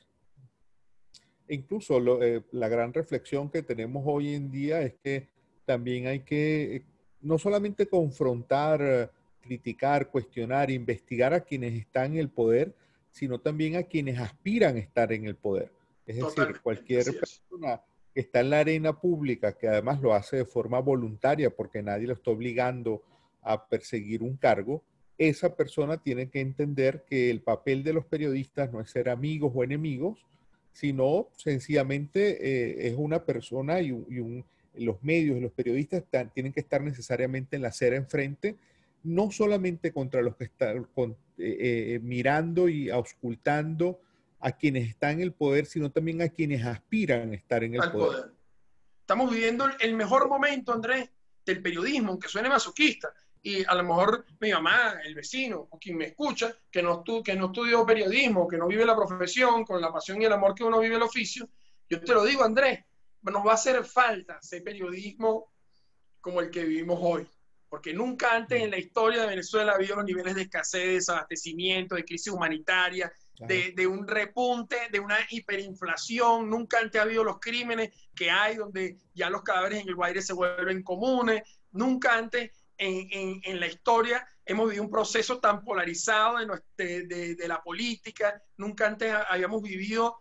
Incluso lo, eh, la gran reflexión que tenemos hoy en día es que también hay que eh, no solamente confrontar, eh, criticar, cuestionar, investigar a quienes están en el poder, sino también a quienes aspiran a estar en el poder. Es decir, Totalmente, cualquier persona que está en la arena pública, que además lo hace de forma voluntaria porque nadie lo está obligando a perseguir un cargo, esa persona tiene que entender que el papel de los periodistas no es ser amigos o enemigos, sino sencillamente eh, es una persona y, un, y un, los medios y los periodistas están, tienen que estar necesariamente en la acera enfrente, no solamente contra los que están con, eh, eh, mirando y auscultando a quienes están en el poder, sino también a quienes aspiran a estar en el al poder. poder. Estamos viviendo el mejor momento, Andrés, del periodismo, aunque suene masoquista. Y a lo mejor mi mamá, el vecino, o quien me escucha, que no, estu que no estudió periodismo, que no vive la profesión con la pasión y el amor que uno vive el oficio, yo te lo digo, Andrés, nos va a hacer falta ese periodismo como el que vivimos hoy. Porque nunca antes en la historia de Venezuela ha habido los niveles de escasez, de desabastecimiento, de crisis humanitaria, de, de un repunte, de una hiperinflación. Nunca antes ha habido los crímenes que hay, donde ya los cadáveres en el Guaire se vuelven comunes. Nunca antes en, en, en la historia hemos vivido un proceso tan polarizado de, nuestra, de, de, de la política. Nunca antes habíamos vivido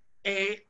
eh,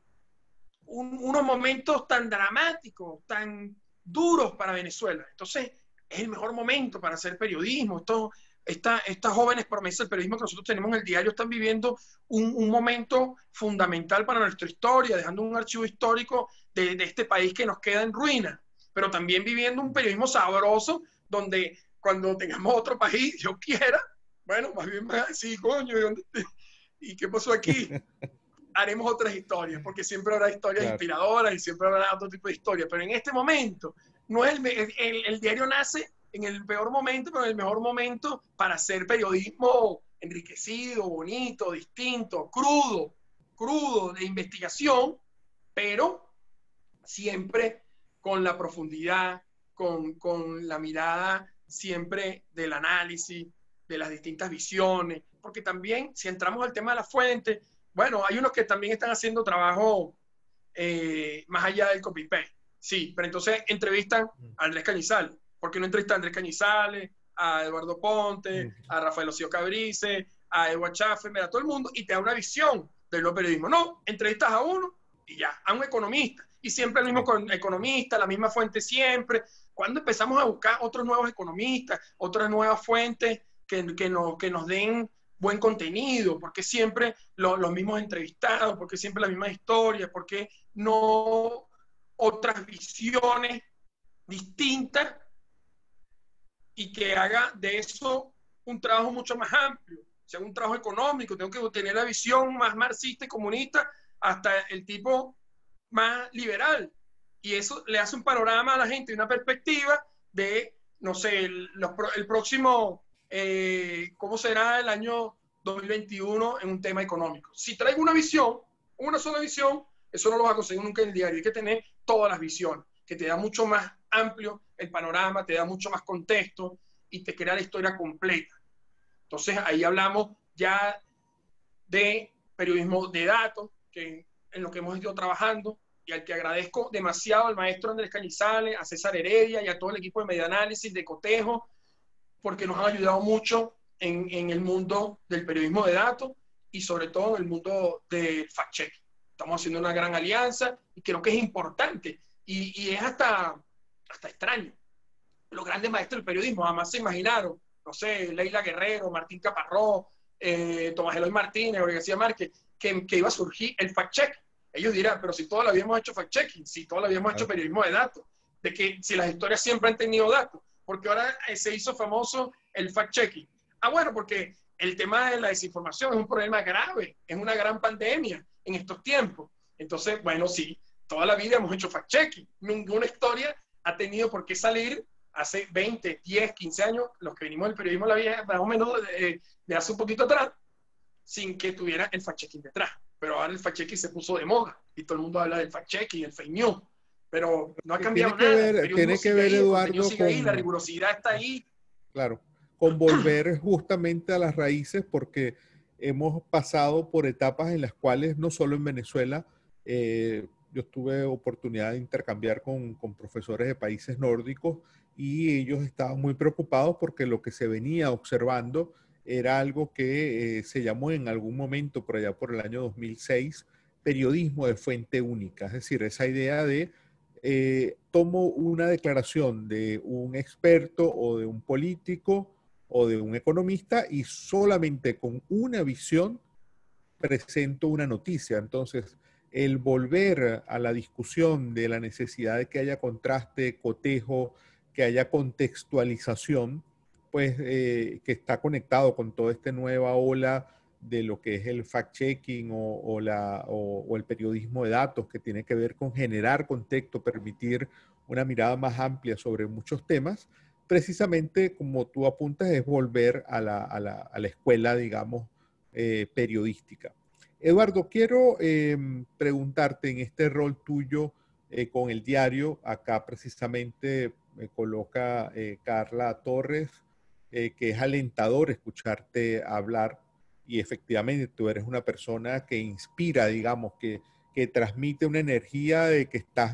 un, unos momentos tan dramáticos, tan duros para Venezuela. Entonces, es el mejor momento para hacer periodismo. Esto, esta, estas jóvenes promesas del periodismo que nosotros tenemos en el diario están viviendo un, un momento fundamental para nuestra historia, dejando un archivo histórico de, de este país que nos queda en ruina, pero también viviendo un periodismo sabroso donde cuando tengamos otro país, yo quiera, bueno, más bien me va a decir, coño, ¿y, dónde te... ¿y qué pasó aquí? Haremos otras historias, porque siempre habrá historias claro. inspiradoras y siempre habrá otro tipo de historias, pero en este momento, no es el, el, el diario nace en el peor momento, pero en el mejor momento para hacer periodismo enriquecido, bonito, distinto, crudo, crudo, de investigación, pero siempre con la profundidad, con, con la mirada siempre del análisis, de las distintas visiones, porque también si entramos al tema de la fuente, bueno, hay unos que también están haciendo trabajo eh, más allá del copy-paste. Sí, pero entonces entrevistan a Andrés Cañizales. ¿Por qué no entrevistan a Andrés Cañizales, a Eduardo Ponte, a Rafael Ocío Cabrice, a Edward Chaffer, a todo el mundo y te da una visión del no periodismo? No, entrevistas a uno y ya, a un economista. Y siempre el mismo economista, la misma fuente siempre. Cuando empezamos a buscar otros nuevos economistas, otras nuevas fuentes que, que, nos, que nos den buen contenido, porque siempre lo, los mismos entrevistados, porque siempre la misma historia, porque no otras visiones distintas y que haga de eso un trabajo mucho más amplio, sea un trabajo económico. Tengo que tener la visión más marxista y comunista hasta el tipo más liberal, y eso le hace un panorama a la gente, una perspectiva de, no sé, el, los, el próximo Eh, cómo será el año dos mil veintiuno en un tema económico. Si traigo una visión, una sola visión, eso no lo vas a conseguir nunca en el diario. Hay que tener todas las visiones, que te da mucho más amplio el panorama, te da mucho más contexto y te crea la historia completa. Entonces ahí hablamos ya de periodismo de datos, que en lo que hemos ido trabajando, y al que agradezco demasiado al maestro Andrés Cañizales, a César Heredia y a todo el equipo de Medianálisis, de Cotejo, porque nos han ayudado mucho en, en el mundo del periodismo de datos y sobre todo en el mundo del fact-check. Estamos haciendo una gran alianza y creo que es importante y, y es hasta, hasta extraño. Los grandes maestros del periodismo jamás se imaginaron, no sé, Leila Guerrero, Martín Caparrós, eh, Tomás Eloy Martínez, Jorge García Márquez, que, que iba a surgir el fact-check. Ellos dirán, pero si todos lo habíamos hecho fact-checking, si todos lo habíamos hecho periodismo de datos, de que si las historias siempre han tenido datos, porque ahora se hizo famoso el fact-checking. Ah, bueno, porque el tema de la desinformación es un problema grave, es una gran pandemia. en estos tiempos. Entonces, bueno, sí, toda la vida hemos hecho fact-checking. Ninguna historia ha tenido por qué salir hace veinte, diez, quince años, los que venimos del periodismo la vida, más o menos de, de hace un poquito atrás, sin que tuviera el fact-checking detrás. Pero ahora el fact-checking se puso de moda y todo el mundo habla del fact-checking, el fake news. Pero no ha cambiado tiene que nada. ver, tiene que ver, ahí, Eduardo, sigue con, ahí, la rigurosidad está ahí. Claro, con volver justamente a las raíces, porque hemos pasado por etapas en las cuales, no solo en Venezuela, eh, yo tuve oportunidad de intercambiar con, con profesores de países nórdicos y ellos estaban muy preocupados porque lo que se venía observando era algo que eh, se llamó en algún momento, por allá por el año dos mil seis, periodismo de fuente única. Es decir, esa idea de eh, tomo una declaración de un experto o de un político o de un economista y solamente con una visión presento una noticia. Entonces, el volver a la discusión de la necesidad de que haya contraste, cotejo, que haya contextualización, pues eh, que está conectado con toda esta nueva ola de lo que es el fact-checking o, o, la, o, o el periodismo de datos, que tiene que ver con generar contexto, permitir una mirada más amplia sobre muchos temas, precisamente como tú apuntas, es volver a la, a la, a la escuela, digamos, eh, periodística. Eduardo, quiero eh, preguntarte en este rol tuyo eh, con el diario, acá precisamente me coloca eh, Carla Torres, eh, que es alentador escucharte hablar y efectivamente tú eres una persona que inspira, digamos, que, que transmite una energía de que estás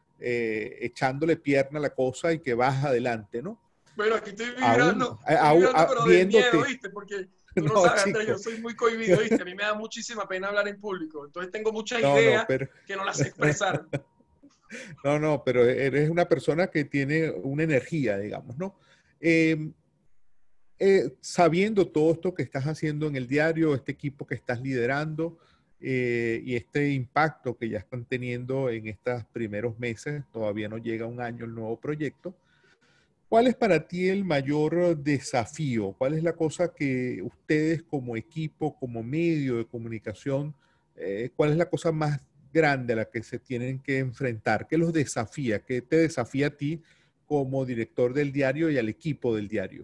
eh, echándole pierna a la cosa y que vas adelante, ¿no? Bueno, aquí estoy vibrando, aún, estoy vibrando pero viéndote. De miedo, ¿viste? Porque tú no, no sabes, Andrés, yo soy muy cohibido, ¿viste? A mí me da muchísima pena hablar en público. Entonces tengo muchas no, ideas no, pero... que no las sé expresar. No, no, pero eres una persona que tiene una energía, digamos, ¿no? Eh, eh, sabiendo todo esto que estás haciendo en el diario, este equipo que estás liderando eh, y este impacto que ya están teniendo en estos primeros meses, todavía no llega un año el nuevo proyecto, ¿cuál es para ti el mayor desafío? ¿Cuál es la cosa que ustedes como equipo, como medio de comunicación, eh, cuál es la cosa más grande a la que se tienen que enfrentar? ¿Qué los desafía? ¿Qué te desafía a ti como director del diario y al equipo del diario?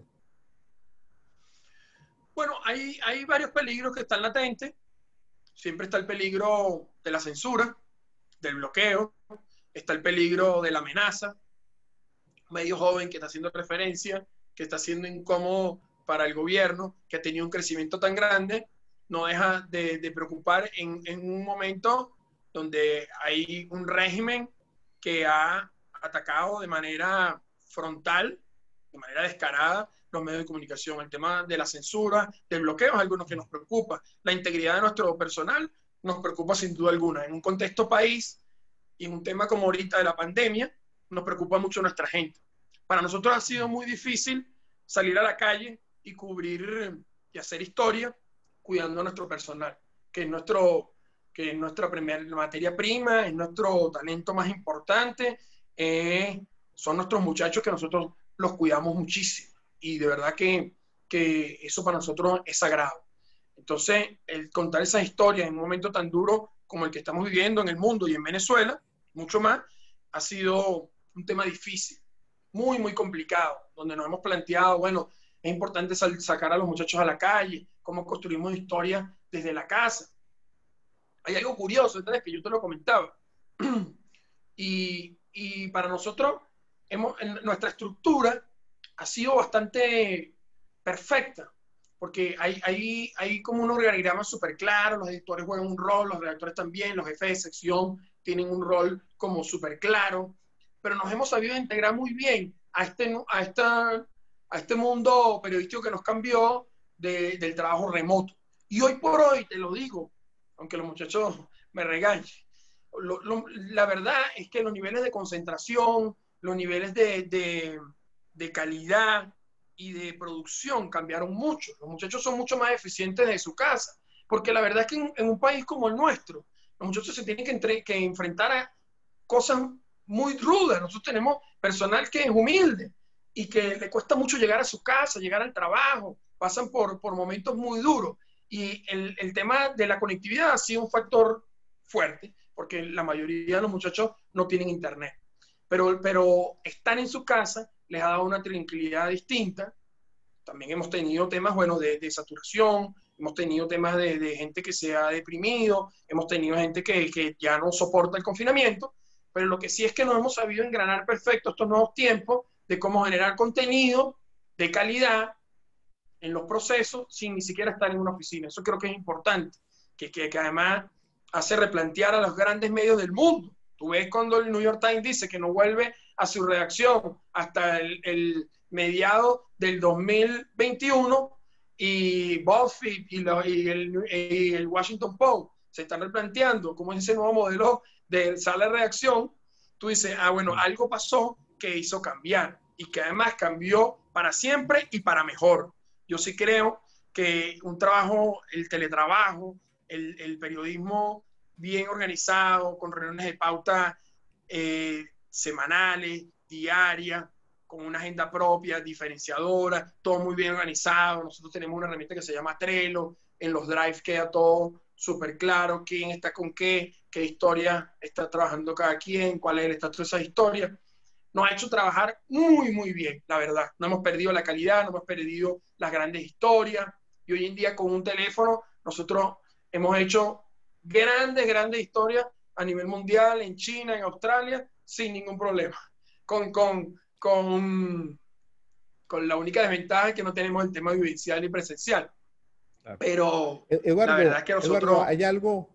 Bueno, hay, hay varios peligros que están latentes. Siempre está el peligro de la censura, del bloqueo, está el peligro de la amenaza. Un medio joven que está haciendo referencia, que está siendo incómodo para el gobierno, que ha tenido un crecimiento tan grande, no deja de, de preocupar en, en un momento donde hay un régimen que ha atacado de manera frontal, de manera descarada, los medios de comunicación. El tema de la censura, del bloqueo es algo que nos preocupa. La integridad de nuestro personal nos preocupa sin duda alguna. En un contexto país y en un tema como ahorita de la pandemia, nos preocupa mucho nuestra gente. Para nosotros ha sido muy difícil salir a la calle y cubrir y hacer historia cuidando a nuestro personal, que es, nuestro, que es nuestra primera materia prima, es nuestro talento más importante, eh, son nuestros muchachos que nosotros los cuidamos muchísimo. Y de verdad que, que eso para nosotros es sagrado. Entonces, el contar esas historias en un momento tan duro como el que estamos viviendo en el mundo y en Venezuela, mucho más, ha sido un tema difícil, muy, muy complicado, donde nos hemos planteado, bueno, es importante sacar a los muchachos a la calle, cómo construimos historias desde la casa. Hay algo curioso, ¿sabes? Que yo te lo comentaba. Y, y para nosotros, hemos, en nuestra estructura ha sido bastante perfecta, porque hay, hay, hay como un organigrama súper claro, los editores juegan un rol, los redactores también, los jefes de sección tienen un rol como súper claro, pero nos hemos sabido integrar muy bien a este, a esta, a este mundo periodístico que nos cambió de, del trabajo remoto. Y hoy por hoy, te lo digo, aunque los muchachos me regañen, lo, lo, la verdad es que los niveles de concentración, los niveles de, de, de calidad y de producción cambiaron mucho. Los muchachos son mucho más eficientes de su casa, porque la verdad es que en, en un país como el nuestro, los muchachos se tienen que, entre, que enfrentar a cosas muy rudas. Nosotros tenemos personal que es humilde y que le cuesta mucho llegar a su casa, llegar al trabajo, pasan por, por momentos muy duros. Y el, el tema de la conectividad ha sido un factor fuerte, porque la mayoría de los muchachos no tienen internet. Pero, pero estar en su casa les ha dado una tranquilidad distinta. También hemos tenido temas, bueno, de, de saturación, hemos tenido temas de, de gente que se ha deprimido, hemos tenido gente que, que ya no soporta el confinamiento, pero lo que sí es que nos hemos sabido engranar perfecto estos nuevos tiempos de cómo generar contenido de calidad en los procesos sin ni siquiera estar en una oficina. Eso creo que es importante, que, que, que además hace replantear a los grandes medios del mundo. Tú ves cuando el New York Times dice que no vuelve a su redacción hasta el, el mediado del dos mil veintiuno y BuzzFeed y, lo, y, el, y el Washington Post se están replanteando cómo es ese nuevo modelo de sala de redacción. Tú dices, ah, bueno, algo pasó que hizo cambiar y que además cambió para siempre y para mejor. Yo sí creo que un trabajo, el teletrabajo, el, el periodismo bien organizado, con reuniones de pauta eh, semanales, diarias, con una agenda propia, diferenciadora, todo muy bien organizado. Nosotros tenemos una herramienta que se llama Trello, en los drives queda todo súper claro, quién está con qué, qué historia está trabajando cada quien, cuál es el estatus de esas historias. Nos ha hecho trabajar muy, muy bien, la verdad. No hemos perdido la calidad, no hemos perdido las grandes historias. Y hoy en día con un teléfono nosotros hemos hecho grandes, grandes historias a nivel mundial, en China, en Australia, sin ningún problema. Con, con, con, con la única desventaja que no tenemos el tema vivencial y presencial. Claro. Pero Eduardo, la verdad es que nosotros... Eduardo, hay algo,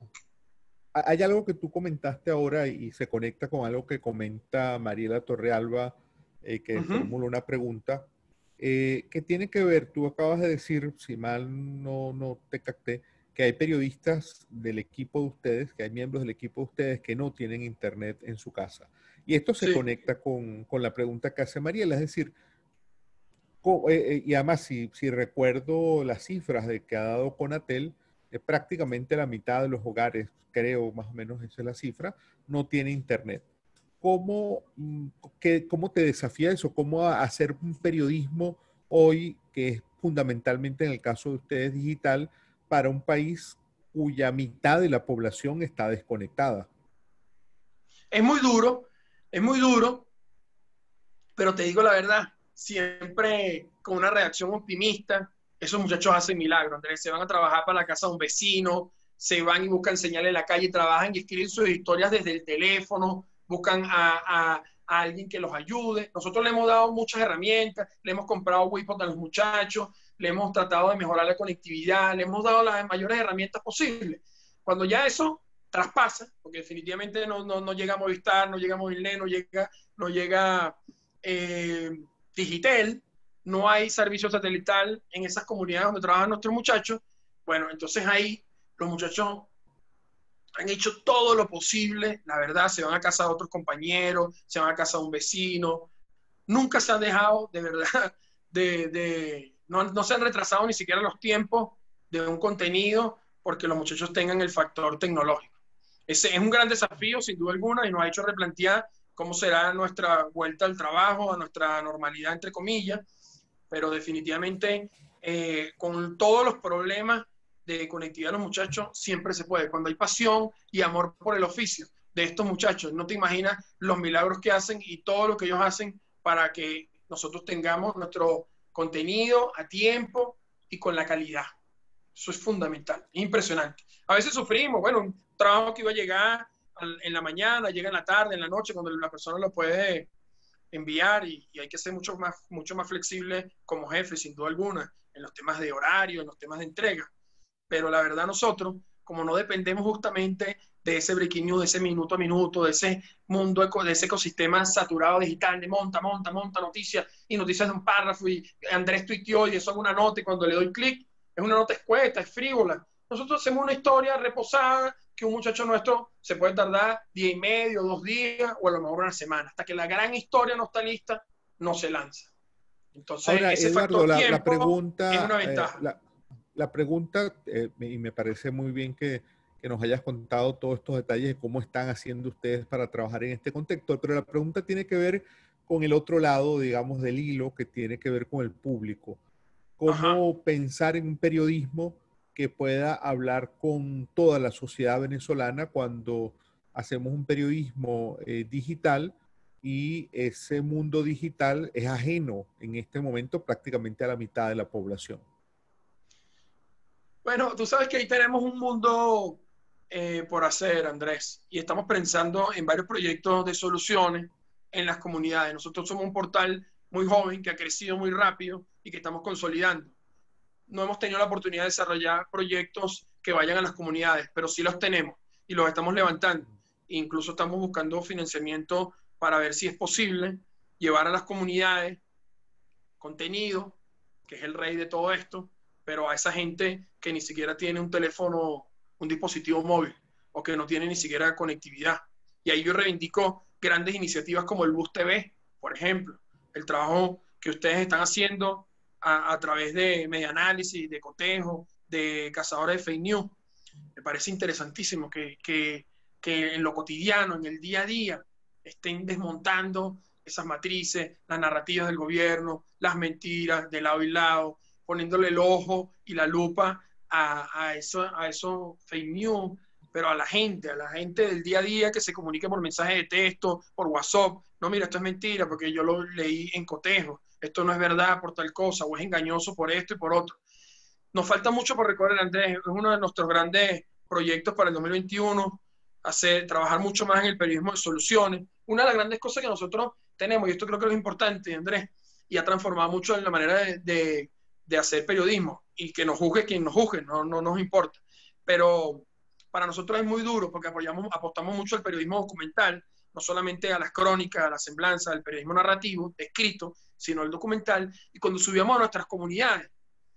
hay algo que tú comentaste ahora y se conecta con algo que comenta Mariela Torrealba, eh, que uh-huh. formula una pregunta, eh, que tiene que ver, tú acabas de decir, si mal no, no te capté, que hay periodistas del equipo de ustedes, que hay miembros del equipo de ustedes que no tienen internet en su casa. Y esto se sí. conecta con, con la pregunta que hace Mariela, es decir, con, eh, y además si, si recuerdo las cifras de que ha dado Conatel, eh, prácticamente la mitad de los hogares, creo más o menos esa es la cifra, no tiene internet. ¿Cómo, qué, cómo te desafía eso? ¿Cómo hacer un periodismo hoy, que es fundamentalmente en el caso de ustedes digital, para un país cuya mitad de la población está desconectada? Es muy duro, es muy duro, pero te digo la verdad, siempre con una reacción optimista, esos muchachos hacen milagros, Andrés, se van a trabajar para la casa de un vecino, se van y buscan señales en la calle, trabajan y escriben sus historias desde el teléfono, buscan a, a, a alguien que los ayude. Nosotros le hemos dado muchas herramientas, le hemos comprado Wipot a los muchachos, le hemos tratado de mejorar la conectividad, le hemos dado las mayores herramientas posibles. Cuando ya eso traspasa, porque definitivamente no, no, no llega a Movistar, no llega a Movilnet, no llega, no llega eh, Digitel, no hay servicio satelital en esas comunidades donde trabajan nuestros muchachos, bueno, entonces ahí los muchachos han hecho todo lo posible, la verdad, se van a casa de otros compañeros, se van a casa de un vecino, nunca se han dejado, de verdad, de, de no, no se han retrasado ni siquiera los tiempos de un contenido porque los muchachos tengan el factor tecnológico. Ese es un gran desafío, sin duda alguna, y nos ha hecho replantear cómo será nuestra vuelta al trabajo, a nuestra normalidad, entre comillas, pero definitivamente eh, con todos los problemas de conectividad de los muchachos, siempre se puede. Cuando hay pasión y amor por el oficio de estos muchachos, no te imaginas los milagros que hacen y todo lo que ellos hacen para que nosotros tengamos nuestro contenido a tiempo y con la calidad. Eso es fundamental, es impresionante. A veces sufrimos, bueno, un trabajo que iba a llegar en la mañana, llega en la tarde, en la noche, cuando la persona lo puede enviar y, y hay que ser mucho más, mucho más flexible como jefe, sin duda alguna, en los temas de horario, en los temas de entrega. Pero la verdad nosotros, como no dependemos justamente de ese breaking news, de ese minuto a minuto, de ese mundo, de ese ecosistema saturado digital, de monta, monta, monta noticias y noticias de un párrafo y Andrés tuiteó y eso es una nota y cuando le doy clic es una nota escueta, es frívola. Nosotros hacemos una historia reposada que un muchacho nuestro se puede tardar día y medio, dos días o a lo mejor una semana. Hasta que la gran historia no está lista, no se lanza. Entonces, ahora, ese Eduardo, factor la, tiempo la pregunta, es una ventaja. Eh, la, la pregunta, eh, y me parece muy bien que, que nos hayas contado todos estos detalles de cómo están haciendo ustedes para trabajar en este contexto, pero la pregunta tiene que ver con el otro lado, digamos, del hilo, que tiene que ver con el público. ¿Cómo Ajá. pensar en un periodismo que pueda hablar con toda la sociedad venezolana cuando hacemos un periodismo eh, digital, y ese mundo digital es ajeno en este momento prácticamente a la mitad de la población. Bueno, tú sabes que ahí tenemos un mundo eh, por hacer, Andrés, y estamos pensando en varios proyectos de soluciones en las comunidades. Nosotros somos un portal muy joven que ha crecido muy rápido y que estamos consolidando. No hemos tenido la oportunidad de desarrollar proyectos que vayan a las comunidades, pero sí los tenemos y los estamos levantando. Incluso estamos buscando financiamiento para ver si es posible llevar a las comunidades contenido, que es el rey de todo esto, pero a esa gente que ni siquiera tiene un teléfono, un dispositivo móvil, o que no tiene ni siquiera conectividad. Y ahí yo reivindico grandes iniciativas como el Bus T V, por ejemplo, el trabajo que ustedes están haciendo a, a través de Medianálisis, de Cotejo, de Cazadores de Fake News. Me parece interesantísimo que, que, que en lo cotidiano, en el día a día, estén desmontando esas matrices, las narrativas del gobierno, las mentiras de lado y lado, poniéndole el ojo y la lupa a, a eso, a esos fake news, pero a la gente, a la gente del día a día que se comunique por mensaje de texto, por WhatsApp. No, mira, esto es mentira porque yo lo leí en cotejo, esto no es verdad por tal cosa, o es engañoso por esto y por otro. Nos falta mucho por recorrer, Andrés, es uno de nuestros grandes proyectos para el dos mil veintiuno, hacer, trabajar mucho más en el periodismo de soluciones. Una de las grandes cosas que nosotros tenemos, y esto creo que es importante, Andrés, y ha transformado mucho en la manera de, de, de hacer periodismo, y que nos juzgue quien nos juzgue, no, no nos importa. Pero para nosotros es muy duro porque apoyamos, apostamos mucho al periodismo documental, no solamente a las crónicas, a la semblanza, al periodismo narrativo, escrito, sino al documental. Y cuando subíamos a nuestras comunidades,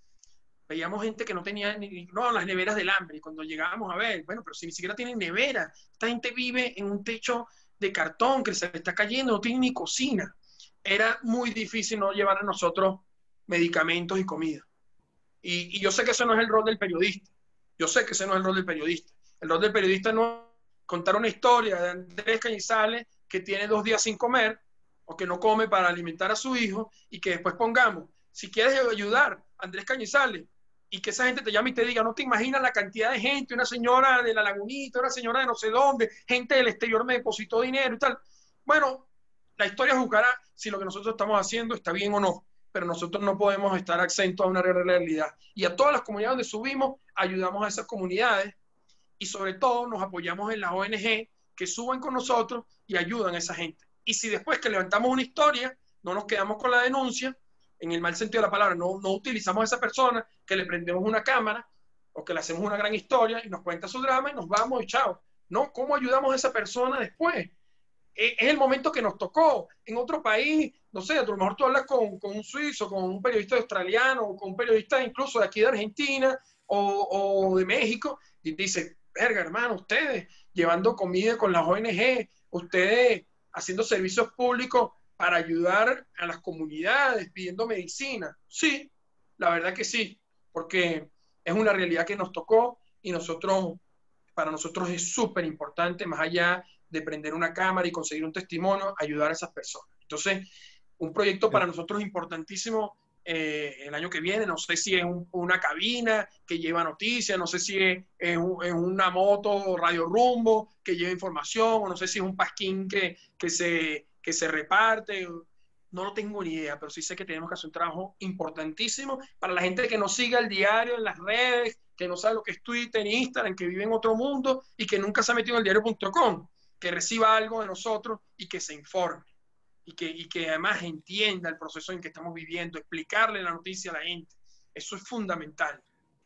veíamos gente que no tenía ni, no, las neveras del hambre, y cuando llegábamos a ver, bueno, pero si ni siquiera tienen nevera, esta gente vive en un techo de cartón que se le está cayendo, no tiene ni cocina. Era muy difícil no llevar a nosotros medicamentos y comida. Y, y yo sé que ese no es el rol del periodista, yo sé que ese no es el rol del periodista. El rol del periodista no es contar una historia de Andrés Cañizales que tiene dos días sin comer, o que no come para alimentar a su hijo, y que después pongamos, si quieres ayudar a Andrés Cañizales, y que esa gente te llame y te diga, no te imaginas la cantidad de gente, una señora de la Lagunita, una señora de no sé dónde, gente del exterior me depositó dinero y tal. Bueno, la historia juzgará si lo que nosotros estamos haciendo está bien o no, pero nosotros no podemos estar exentos a una realidad. Y a todas las comunidades donde subimos, ayudamos a esas comunidades, y sobre todo nos apoyamos en las O N G que suban con nosotros y ayudan a esa gente. Y si después que levantamos una historia, no nos quedamos con la denuncia, en el mal sentido de la palabra, no, no utilizamos a esa persona, que le prendemos una cámara o que le hacemos una gran historia y nos cuenta su drama y nos vamos y chao. No, ¿cómo ayudamos a esa persona después? Es el momento que nos tocó. En otro país, no sé, a lo mejor tú hablas con, con un suizo, con un periodista australiano, o con un periodista incluso de aquí de Argentina o, o de México, y dice, verga, hermano, ustedes llevando comida con las O N G, ustedes haciendo servicios públicos para ayudar a las comunidades, pidiendo medicina. Sí, la verdad que sí, porque es una realidad que nos tocó, y nosotros, para nosotros es súper importante, más allá de prender una cámara y conseguir un testimonio, ayudar a esas personas. Entonces, un proyecto para nosotros importantísimo eh, el año que viene, no sé si es un, una cabina que lleva noticias, no sé si es, es, un, es una moto radio rumbo que lleva información, o no sé si es un pasquín que, que, se, que se reparte, no lo tengo ni idea, pero sí sé que tenemos que hacer un trabajo importantísimo para la gente que nos siga el diario en las redes, que no sabe lo que es Twitter, Instagram, que vive en otro mundo y que nunca se ha metido en el diario punto com, que reciba algo de nosotros y que se informe. Y que, y que además entienda el proceso en que estamos viviendo, explicarle la noticia a la gente. Eso es fundamental.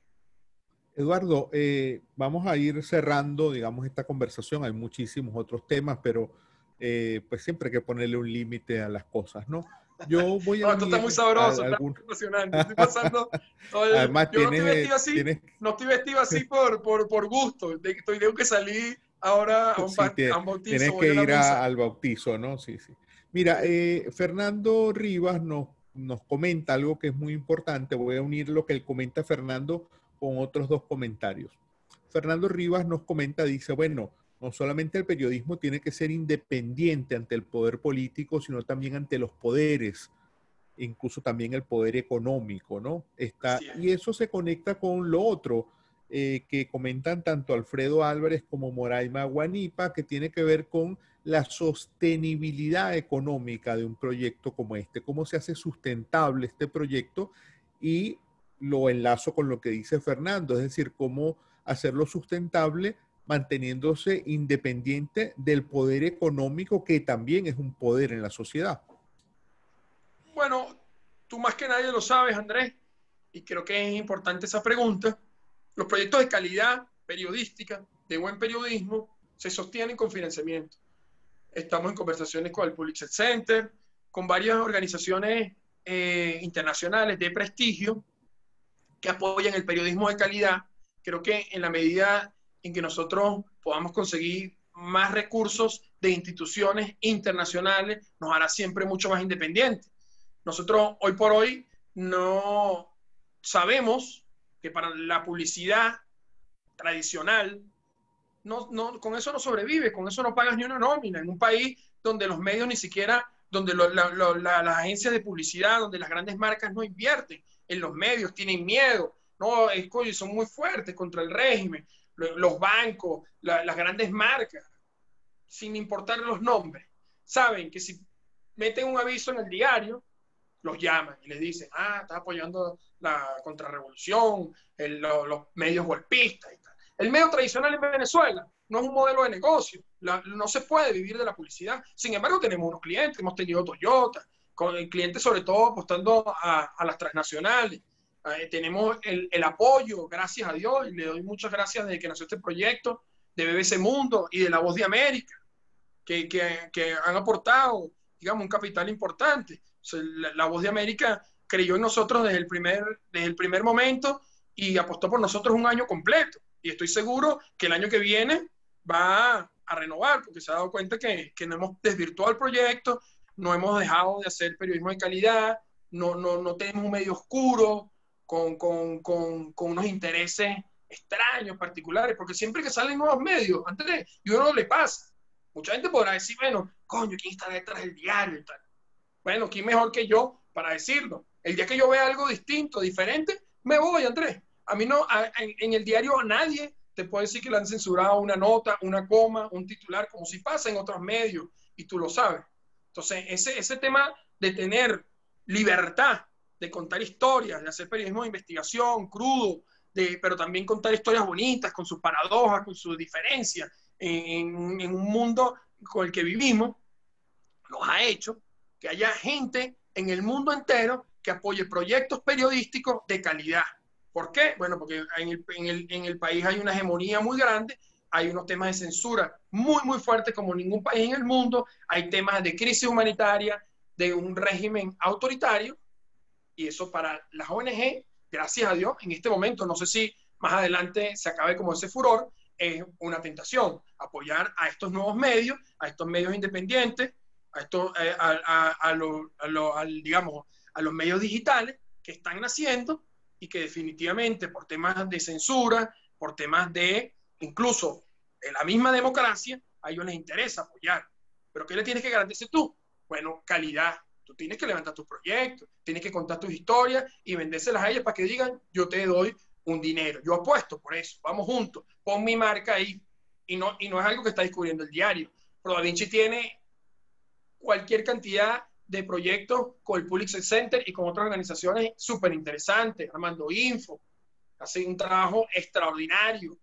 Eduardo, eh, vamos a ir cerrando, digamos, esta conversación. Hay muchísimos otros temas, pero eh, pues siempre hay que ponerle un límite a las cosas, ¿no? Yo voy a No, esto está unir muy a, sabroso, a está algún... muy emocionante. Estoy pasando todo el... Además, Yo no tienes, estoy vestido eh, así, tienes... no estoy vestido así por, por, por gusto. Estoy, tengo que salir ahora a un, Sí, a te, un bautizo, tienes voy que a una ir misa. a, al bautizo, ¿no? Sí, sí. Mira, Sí. eh, Fernando Rivas nos, nos comenta algo que es muy importante. Voy a unir lo que él comenta, Fernando, con otros dos comentarios. Fernando Rivas nos comenta, dice, bueno, no solamente el periodismo tiene que ser independiente ante el poder político, sino también ante los poderes, incluso también el poder económico, ¿no? Está, Así es. y eso se conecta con lo otro. eh, que comentan tanto Alfredo Álvarez como Moraima Guanipa, que tiene que ver con la sostenibilidad económica de un proyecto como este, cómo se hace sustentable este proyecto, y lo enlazo con lo que dice Fernando, es decir, cómo hacerlo sustentable manteniéndose independiente del poder económico, que también es un poder en la sociedad. Bueno, tú más que nadie lo sabes, Andrés, y creo que es importante esa pregunta. Los proyectos de calidad periodística, de buen periodismo, se sostienen con financiamiento. Estamos en conversaciones con el Pulitzer Center, con varias organizaciones eh, internacionales de prestigio que apoyan el periodismo de calidad. Creo que en la medida en que nosotros podamos conseguir más recursos de instituciones internacionales, nos hará siempre mucho más independientes. Nosotros hoy por hoy no sabemos que para la publicidad tradicional, no, no, con eso no sobrevive, con eso no pagas ni una nómina. En un país donde los medios ni siquiera, donde lo, la, lo, la, las agencias de publicidad, donde las grandes marcas no invierten en los medios, tienen miedo, no, es, son muy fuertes contra el régimen, los bancos, la, las grandes marcas, sin importar los nombres, saben que si meten un aviso en el diario, los llaman y les dicen, ah, estás apoyando la contrarrevolución, el, lo, los medios golpistas y tal. El medio tradicional en Venezuela no es un modelo de negocio, la, no se puede vivir de la publicidad. Sin embargo, tenemos unos clientes, hemos tenido Toyota, con clientes sobre todo apostando a, a las transnacionales. Eh, tenemos el, el apoyo, gracias a Dios, y le doy muchas gracias desde que nació este proyecto, de B B C Mundo y de La Voz de América, que, que, que han aportado, digamos, un capital importante. O sea, la, la Voz de América creyó en nosotros desde el, primer, desde el primer momento y apostó por nosotros un año completo. Y estoy seguro que el año que viene va a, a renovar, porque se ha dado cuenta que, que no hemos desvirtuado el proyecto, no hemos dejado de hacer periodismo de calidad, no, no, no tenemos un medio oscuro con, con, con, con unos intereses extraños, particulares, porque siempre que salen nuevos medios, Andrés, y uno le pasa, mucha gente podrá decir, bueno, coño, ¿quién está detrás del diario y tal? Bueno, ¿quién mejor que yo para decirlo? El día que yo vea algo distinto, diferente, me voy, Andrés. A mí no, a, en, en el diario nadie te puede decir que le han censurado una nota, una coma, un titular, como si pasa en otros medios, y tú lo sabes. Entonces, ese, ese tema de tener libertad, de contar historias, de hacer periodismo de investigación crudo, de, pero también contar historias bonitas, con sus paradojas, con sus diferencias, en, en un mundo con el que vivimos, nos ha hecho que haya gente en el mundo entero que apoye proyectos periodísticos de calidad. ¿Por qué? Bueno, porque en el, en el, en el país hay una hegemonía muy grande, hay unos temas de censura muy, muy fuertes como ningún país en el mundo, hay temas de crisis humanitaria, de un régimen autoritario, y eso para las O N G, gracias a Dios, en este momento, no sé si más adelante se acabe como ese furor, es una tentación, apoyar a estos nuevos medios, a estos medios independientes, a, estos, eh, a, a, a, lo, a, lo, al, digamos, a los medios digitales que están naciendo y que definitivamente por temas de censura, por temas de incluso de la misma democracia, a ellos les interesa apoyar. ¿Pero qué le tienes que garantizar tú? Bueno, calidad. Tú tienes que levantar tus proyectos, tienes que contar tus historias y vendérselas a ellas para que digan, yo te doy un dinero. Yo apuesto por eso, vamos juntos, pon mi marca ahí. Y no, y no es algo que está descubriendo el diario. Pro Da Vinci tiene cualquier cantidad de proyectos con el Pulitzer Center y con otras organizaciones súper interesantes, Armando Info, hace un trabajo extraordinario.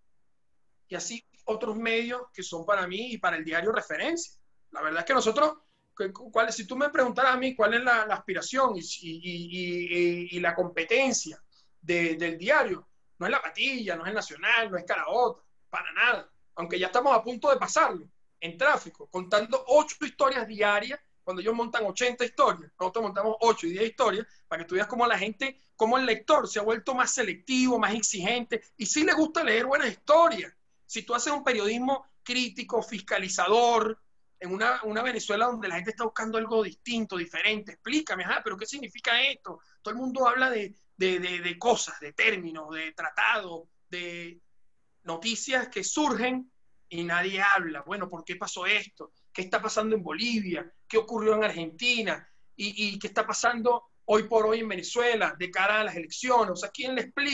Y así otros medios que son para mí y para el diario referencia. La verdad es que nosotros, ¿cuál, si tú me preguntaras a mí cuál es la, la aspiración y, y, y, y la competencia de, del diario, no es La Patilla, no es El Nacional, no es Caraota, para nada. Aunque ya estamos a punto de pasarlo en tráfico, contando ocho historias diarias, cuando ellos montan ochenta historias, nosotros montamos ocho y diez historias, para que tú veas cómo la gente, cómo el lector se ha vuelto más selectivo, más exigente, y sí le gusta leer buenas historias. Si tú haces un periodismo crítico, fiscalizador, en una, una Venezuela donde la gente está buscando algo distinto, diferente, explícame, ah, pero ¿qué significa esto? Todo el mundo habla de, de, de, de cosas, de términos, de tratados, de noticias que surgen y nadie habla. Bueno, ¿por qué pasó esto? ¿Qué está pasando en Bolivia? ¿Qué ocurrió en Argentina? ¿Y, y qué está pasando hoy por hoy en Venezuela de cara a las elecciones? O sea, ¿quién le explica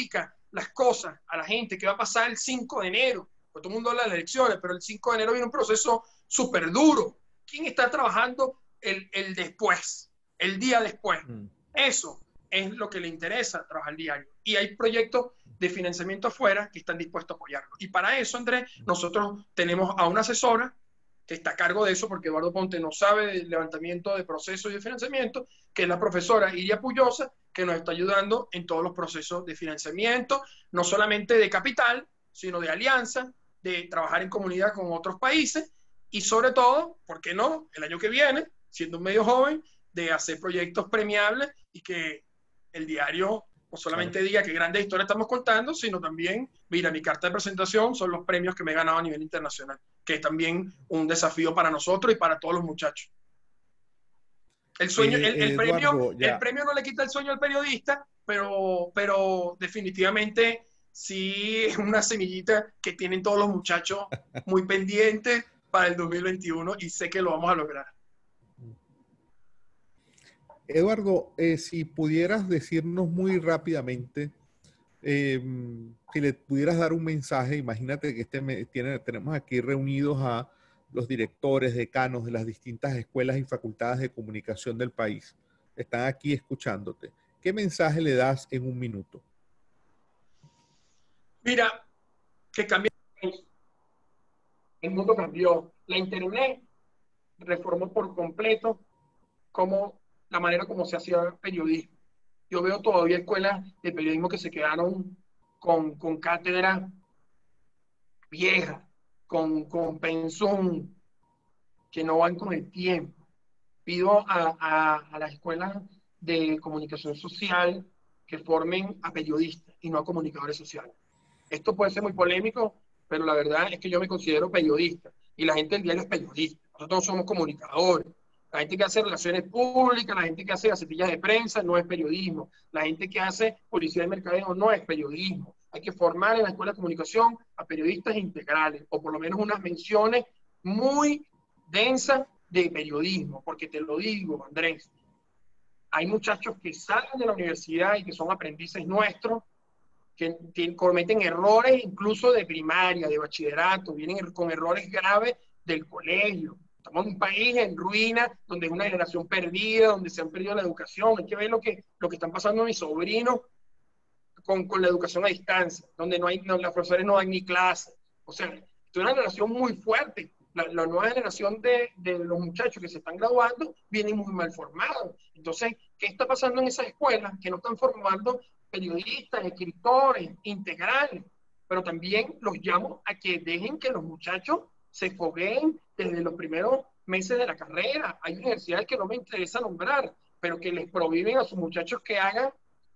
las cosas a la gente, qué va a pasar el cinco de enero, porque todo el mundo habla de las elecciones, pero el cinco de enero viene un proceso súper duro. ¿Quién está trabajando el, el después, el día después? Mm. Eso es lo que le interesa trabajar diario. Y hay proyectos de financiamiento afuera que están dispuestos a apoyarlo. Y para eso, Andrés, nosotros tenemos a una asesora que está a cargo de eso, porque Eduardo Ponte no sabe del levantamiento de procesos y de financiamiento, que es la profesora Iria Puyosa, que nos está ayudando en todos los procesos de financiamiento, no solamente de capital, sino de alianza, de trabajar en comunidad con otros países, y sobre todo, ¿por qué no?, el año que viene, siendo un medio joven, de hacer proyectos premiables y que el diario no solamente claro. diga qué grandes historias estamos contando, sino también, mira, mi carta de presentación son los premios que me he ganado a nivel internacional, que es también un desafío para nosotros y para todos los muchachos. El sueño, eh, el, el, Eduardo, premio, el premio no le quita el sueño al periodista, pero, pero definitivamente sí es una semillita que tienen todos los muchachos muy pendientes para el dos mil veintiuno y sé que lo vamos a lograr. Eduardo, eh, si pudieras decirnos muy rápidamente, eh, si le pudieras dar un mensaje, imagínate que este, tiene, tenemos aquí reunidos a los directores, decanos de las distintas escuelas y facultades de comunicación del país. Están aquí escuchándote. ¿Qué mensaje le das en un minuto? Mira, que cambió. El mundo cambió. La internet reformó por completo cómo la manera como se hacía periodismo. Yo veo todavía escuelas de periodismo que se quedaron con, con cátedra vieja, con, con pensum, que no van con el tiempo. Pido a, a, a las escuelas de comunicación social que formen a periodistas y no a comunicadores sociales. Esto puede ser muy polémico, pero la verdad es que yo me considero periodista y la gente del diario es periodista. Nosotros somos comunicadores. La gente que hace relaciones públicas, la gente que hace gacetillas de prensa no es periodismo. La gente que hace publicidad de mercadeo no es periodismo. Hay que formar en la escuela de comunicación a periodistas integrales, o por lo menos unas menciones muy densas de periodismo, porque te lo digo, Andrés, hay muchachos que salen de la universidad y que son aprendices nuestros, que cometen errores incluso de primaria, de bachillerato, vienen con errores graves del colegio. Estamos en un país en ruina, donde es una generación perdida, donde se han perdido la educación. Hay que ver lo que, lo que están pasando mis sobrinos con, con la educación a distancia, donde no hay, no, los profesores no dan ni clases. O sea, es una generación muy fuerte. La, la nueva generación de, de los muchachos que se están graduando vienen muy mal formados. Entonces, ¿qué está pasando en esas escuelas? Que no están formando periodistas, escritores, integrales, pero también los llamo a que dejen que los muchachos se fogueen desde los primeros meses de la carrera. Hay universidades que no me interesa nombrar, pero que les prohíben a sus muchachos que hagan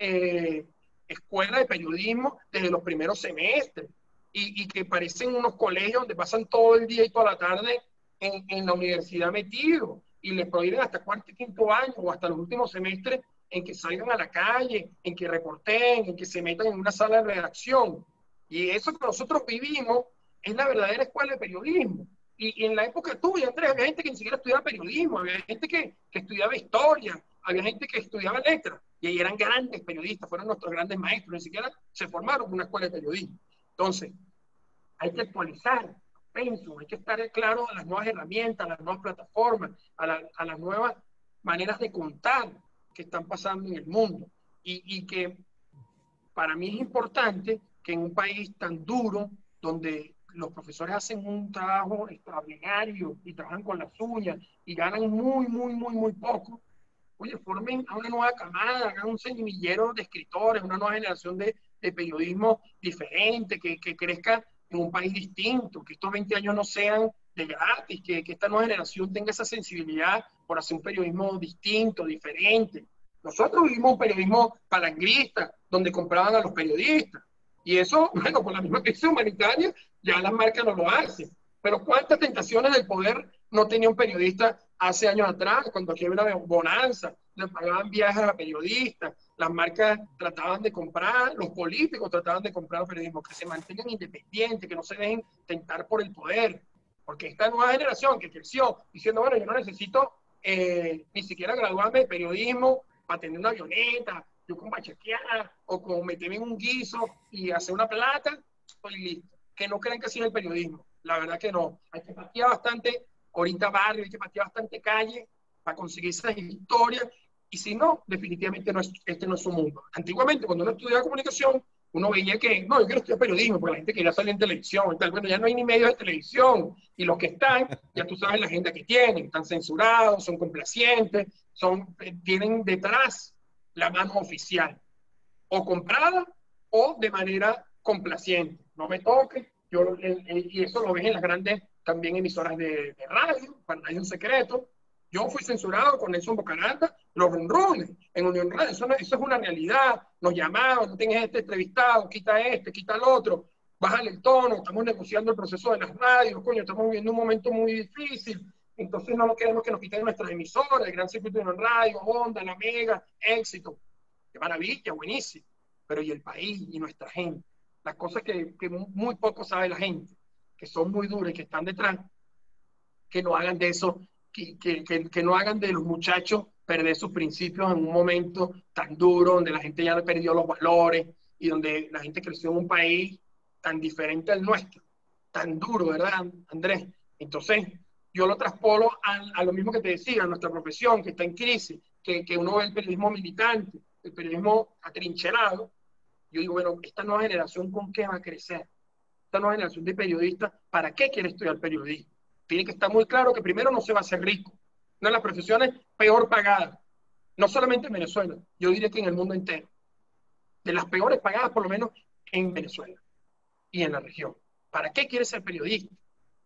eh, escuela de periodismo desde los primeros semestres y, y que parecen unos colegios donde pasan todo el día y toda la tarde en, en la universidad metidos y les prohíben hasta cuarto y quinto año o hasta los últimos semestres en que salgan a la calle, en que reporten, en que se metan en una sala de redacción. Y eso que nosotros vivimos es la verdadera escuela de periodismo. Y, y en la época tuya, Andrés, había gente que ni siquiera estudiaba periodismo, había gente que, que estudiaba historia, había gente que estudiaba letras, y ahí eran grandes periodistas, fueron nuestros grandes maestros, ni siquiera se formaron en una escuela de periodismo. Entonces, hay que actualizar, pienso, hay que estar claro a las nuevas herramientas, a las nuevas plataformas, a, la, a las nuevas maneras de contar que están pasando en el mundo. Y, y que para mí es importante que en un país tan duro, donde los profesores hacen un trabajo extraordinario y trabajan con las uñas y ganan muy, muy, muy, muy poco, oye, formen a una nueva camada, hagan un semillero de escritores, una nueva generación de, de periodismo diferente, que, que crezca en un país distinto, que estos veinte años no sean de gratis, que, que esta nueva generación tenga esa sensibilidad por hacer un periodismo distinto, diferente. Nosotros vivimos un periodismo palangrista, donde compraban a los periodistas. Y eso, bueno, con la misma crisis humanitaria, ya las marcas no lo hacen. Pero ¿cuántas tentaciones del poder no tenía un periodista hace años atrás, cuando aquí había una bonanza? Le pagaban viajes a periodistas, las marcas trataban de comprar, los políticos trataban de comprar los periodismos, que se mantengan independientes, que no se dejen tentar por el poder. Porque esta nueva generación que creció diciendo, bueno, yo no necesito eh, ni siquiera graduarme de periodismo para tener una avioneta, yo con bachaquear o con meterme en un guiso y hacer una plata, estoy listo. Que no crean que así es el periodismo. La verdad que no. Hay que patear bastante, ahorita barrio, hay que patear bastante calle para conseguir esas historias. Y si no, definitivamente no es, este no es su mundo. Antiguamente, cuando uno estudiaba comunicación, uno veía que, no, yo quiero estudiar periodismo, porque la gente quería salir en televisión y tal. Bueno, ya no hay ni medios de televisión. Y los que están, ya tú sabes la agenda que tienen. Están censurados, son complacientes, son, tienen detrás la mano oficial. O comprada o de manera complaciente. No me toques. Yo, el, el, y eso lo ves en las grandes también emisoras de, de radio, para nadie es un secreto. Yo fui censurado con Nelson Bocaranda, los runrunes en Unión Radio. Eso, no, eso es una realidad. Nos llamaban, no tienes este entrevistado, quita este, quita el otro, bájale el tono, estamos negociando el proceso de las radios, coño, estamos viviendo un momento muy difícil. Entonces no queremos que nos quiten nuestras emisoras, el Gran Circuito de Unión Radio, Onda, La Mega, Éxito. Qué maravilla, buenísimo. Pero ¿y el país y nuestra gente? Las cosas que, que muy poco sabe la gente, que son muy duras y que están detrás, que no hagan de eso, que, que, que, que no hagan de los muchachos perder sus principios en un momento tan duro, donde la gente ya perdió los valores y donde la gente creció en un país tan diferente al nuestro, tan duro, ¿verdad, Andrés? Entonces, yo lo traspolo a, a lo mismo que te decía, a nuestra profesión, que está en crisis, que, que uno ve el periodismo militante, el periodismo atrincherado. Yo digo, bueno, esta nueva generación, ¿con qué va a crecer? Esta nueva generación de periodistas, ¿para qué quiere estudiar periodismo? Tiene que estar muy claro que primero no se va a hacer rico. Una de las profesiones peor pagadas, no solamente en Venezuela, yo diría que en el mundo entero. De las peores pagadas, por lo menos en Venezuela y en la región. ¿Para qué quiere ser periodista?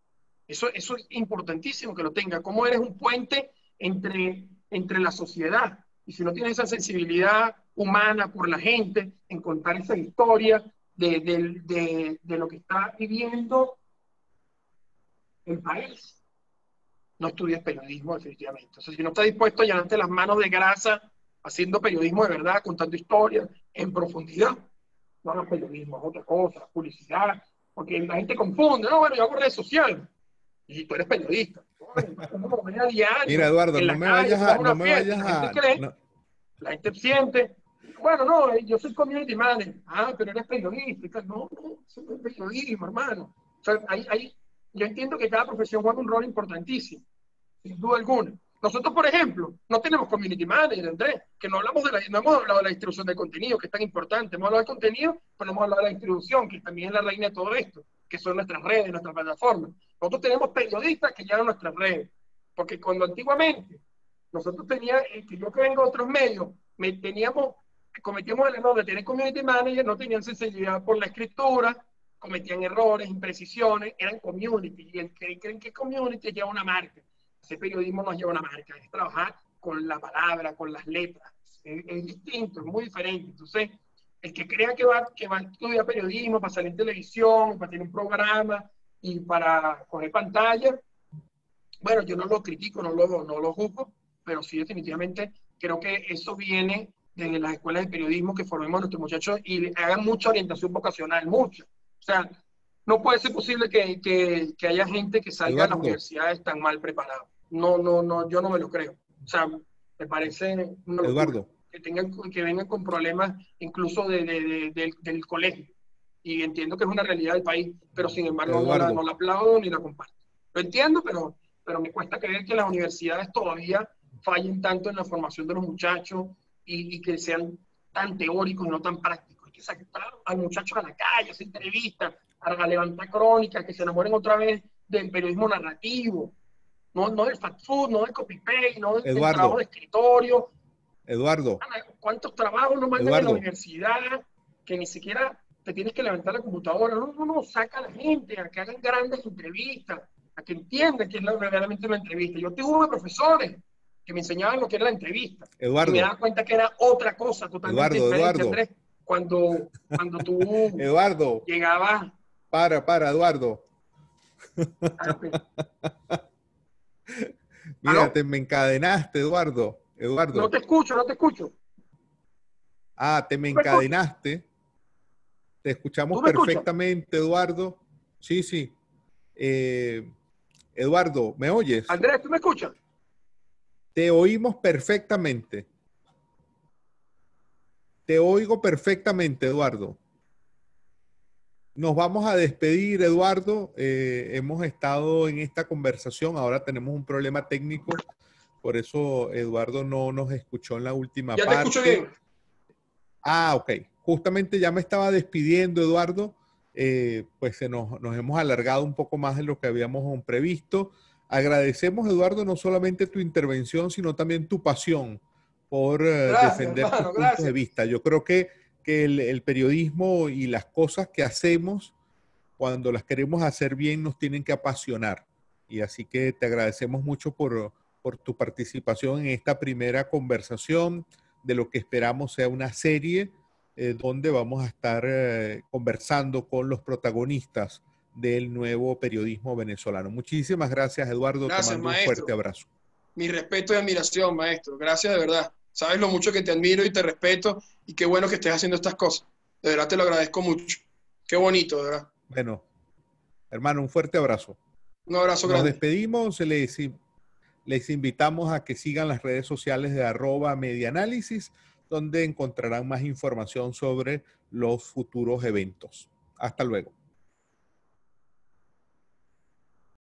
Eso, eso es importantísimo que lo tenga. ¿Cómo eres un puente entre, entre la sociedad? Y si no tienes esa sensibilidad humana por la gente, en contar esa historia de, de, de, de lo que está viviendo el país, no estudies periodismo definitivamente. O sea, si no estás dispuesto a llenarte las manos de grasa haciendo periodismo de verdad, contando historias en profundidad, no hagas periodismo, es otra cosa, publicidad, porque la gente confunde, no, bueno, yo hago redes sociales, y tú eres periodista. Mira, Eduardo, no me vayas a, no me vayas a... La gente a, cree, no. la gente siente, bueno, no, yo soy community manager, ah, pero eres periodista, no, no, eso no es periodismo, hermano. O sea, hay, hay, yo entiendo que cada profesión juega un rol importantísimo, sin duda alguna. Nosotros, por ejemplo, no tenemos community manager, Andrés, que no hablamos de la, no hemos hablado de la distribución de contenido, que es tan importante. Hemos hablado del contenido, pero no hemos hablado de la distribución, que también es la reina de todo esto, que son nuestras redes, nuestras plataformas. Nosotros tenemos periodistas que llevan nuestras redes, porque cuando antiguamente nosotros teníamos, que yo que vengo de otros medios, me teníamos, cometíamos el error de tener community manager, no tenían sensibilidad por la escritura, cometían errores, imprecisiones, eran community, y el que creen que community lleva una marca. Ese periodismo no lleva una marca, es trabajar con la palabra, con las letras. Es, es distinto, es muy diferente. Entonces, el que crea que va, que va a estudiar periodismo para salir en televisión, para tener un programa y para coger pantalla, bueno, yo no lo critico, no lo, no lo juzgo, pero sí definitivamente creo que eso viene desde las escuelas de periodismo, que formemos a nuestros muchachos y hagan mucha orientación vocacional, mucha. O sea, no puede ser posible que, que, que haya gente que salga Eduardo. de las universidades tan mal preparada. No, no, no, yo no me lo creo. O sea, me parece una locura. Eduardo. Que, tengan, que vengan con problemas incluso de, de, de, de, del colegio. Y entiendo que es una realidad del país, pero sin embargo no la, no la aplaudo ni la comparto. Lo entiendo, pero, pero me cuesta creer que las universidades todavía fallen tanto en la formación de los muchachos y, y que sean tan teóricos y no tan prácticos. Hay que sacar a los muchachos a la calle, hacer entrevistas, a levantar crónicas, que se enamoren otra vez del periodismo narrativo, no, no del fast food, no del copy-paste, no del, del trabajo de escritorio. Eduardo. ¿Cuántos trabajos nos mandan en la universidad que ni siquiera te tienes que levantar la computadora? No, no, no, saca a la gente a que hagan grandes entrevistas, a que entiendan que es la, verdaderamente una entrevista. Yo tuve profesores que me enseñaban lo que era la entrevista. Eduardo. Y me daba cuenta que era otra cosa totalmente Eduardo, diferente, Eduardo. Andrés. Cuando, cuando tú Eduardo. llegabas... Para, para, Eduardo. Mira, ¿Aló? te me encadenaste, Eduardo. Eduardo. No te escucho, no te escucho. Ah, te me ¿Tú me encadenaste. Te escuchamos ¿Tú me perfectamente, escuchas? Eduardo. Sí, sí. Eh, Eduardo, ¿me oyes? Andrés, ¿tú me escuchas? Te oímos perfectamente. Te oigo perfectamente, Eduardo. Nos vamos a despedir, Eduardo. Eh, hemos estado en esta conversación. Ahora tenemos un problema técnico. Por eso Eduardo no nos escuchó en la última Ya te escucho parte. bien. Ah, ok. Justamente ya me estaba despidiendo, Eduardo. Eh, pues se nos, nos hemos alargado un poco más de lo que habíamos previsto. Agradecemos, Eduardo, no solamente tu intervención, sino también tu pasión por eh, Gracias, defender tus hermano, puntos de gracias. vista. Yo creo que, que el, el periodismo y las cosas que hacemos, cuando las queremos hacer bien, nos tienen que apasionar. Y así que te agradecemos mucho por, por tu participación en esta primera conversación de lo que esperamos sea una serie eh, donde vamos a estar eh, conversando con los protagonistas del nuevo periodismo venezolano. Muchísimas gracias, Eduardo. Te Gracias, mando un fuerte maestro. abrazo. Mi respeto y admiración, maestro. Gracias de verdad. Sabes lo mucho que te admiro y te respeto y qué bueno que estés haciendo estas cosas. De verdad te lo agradezco mucho. Qué bonito, de verdad. Bueno, hermano, un fuerte abrazo. Un abrazo Nos grande. despedimos. Les, les invitamos a que sigan las redes sociales de arroba medianálisis, donde encontrarán más información sobre los futuros eventos. Hasta luego.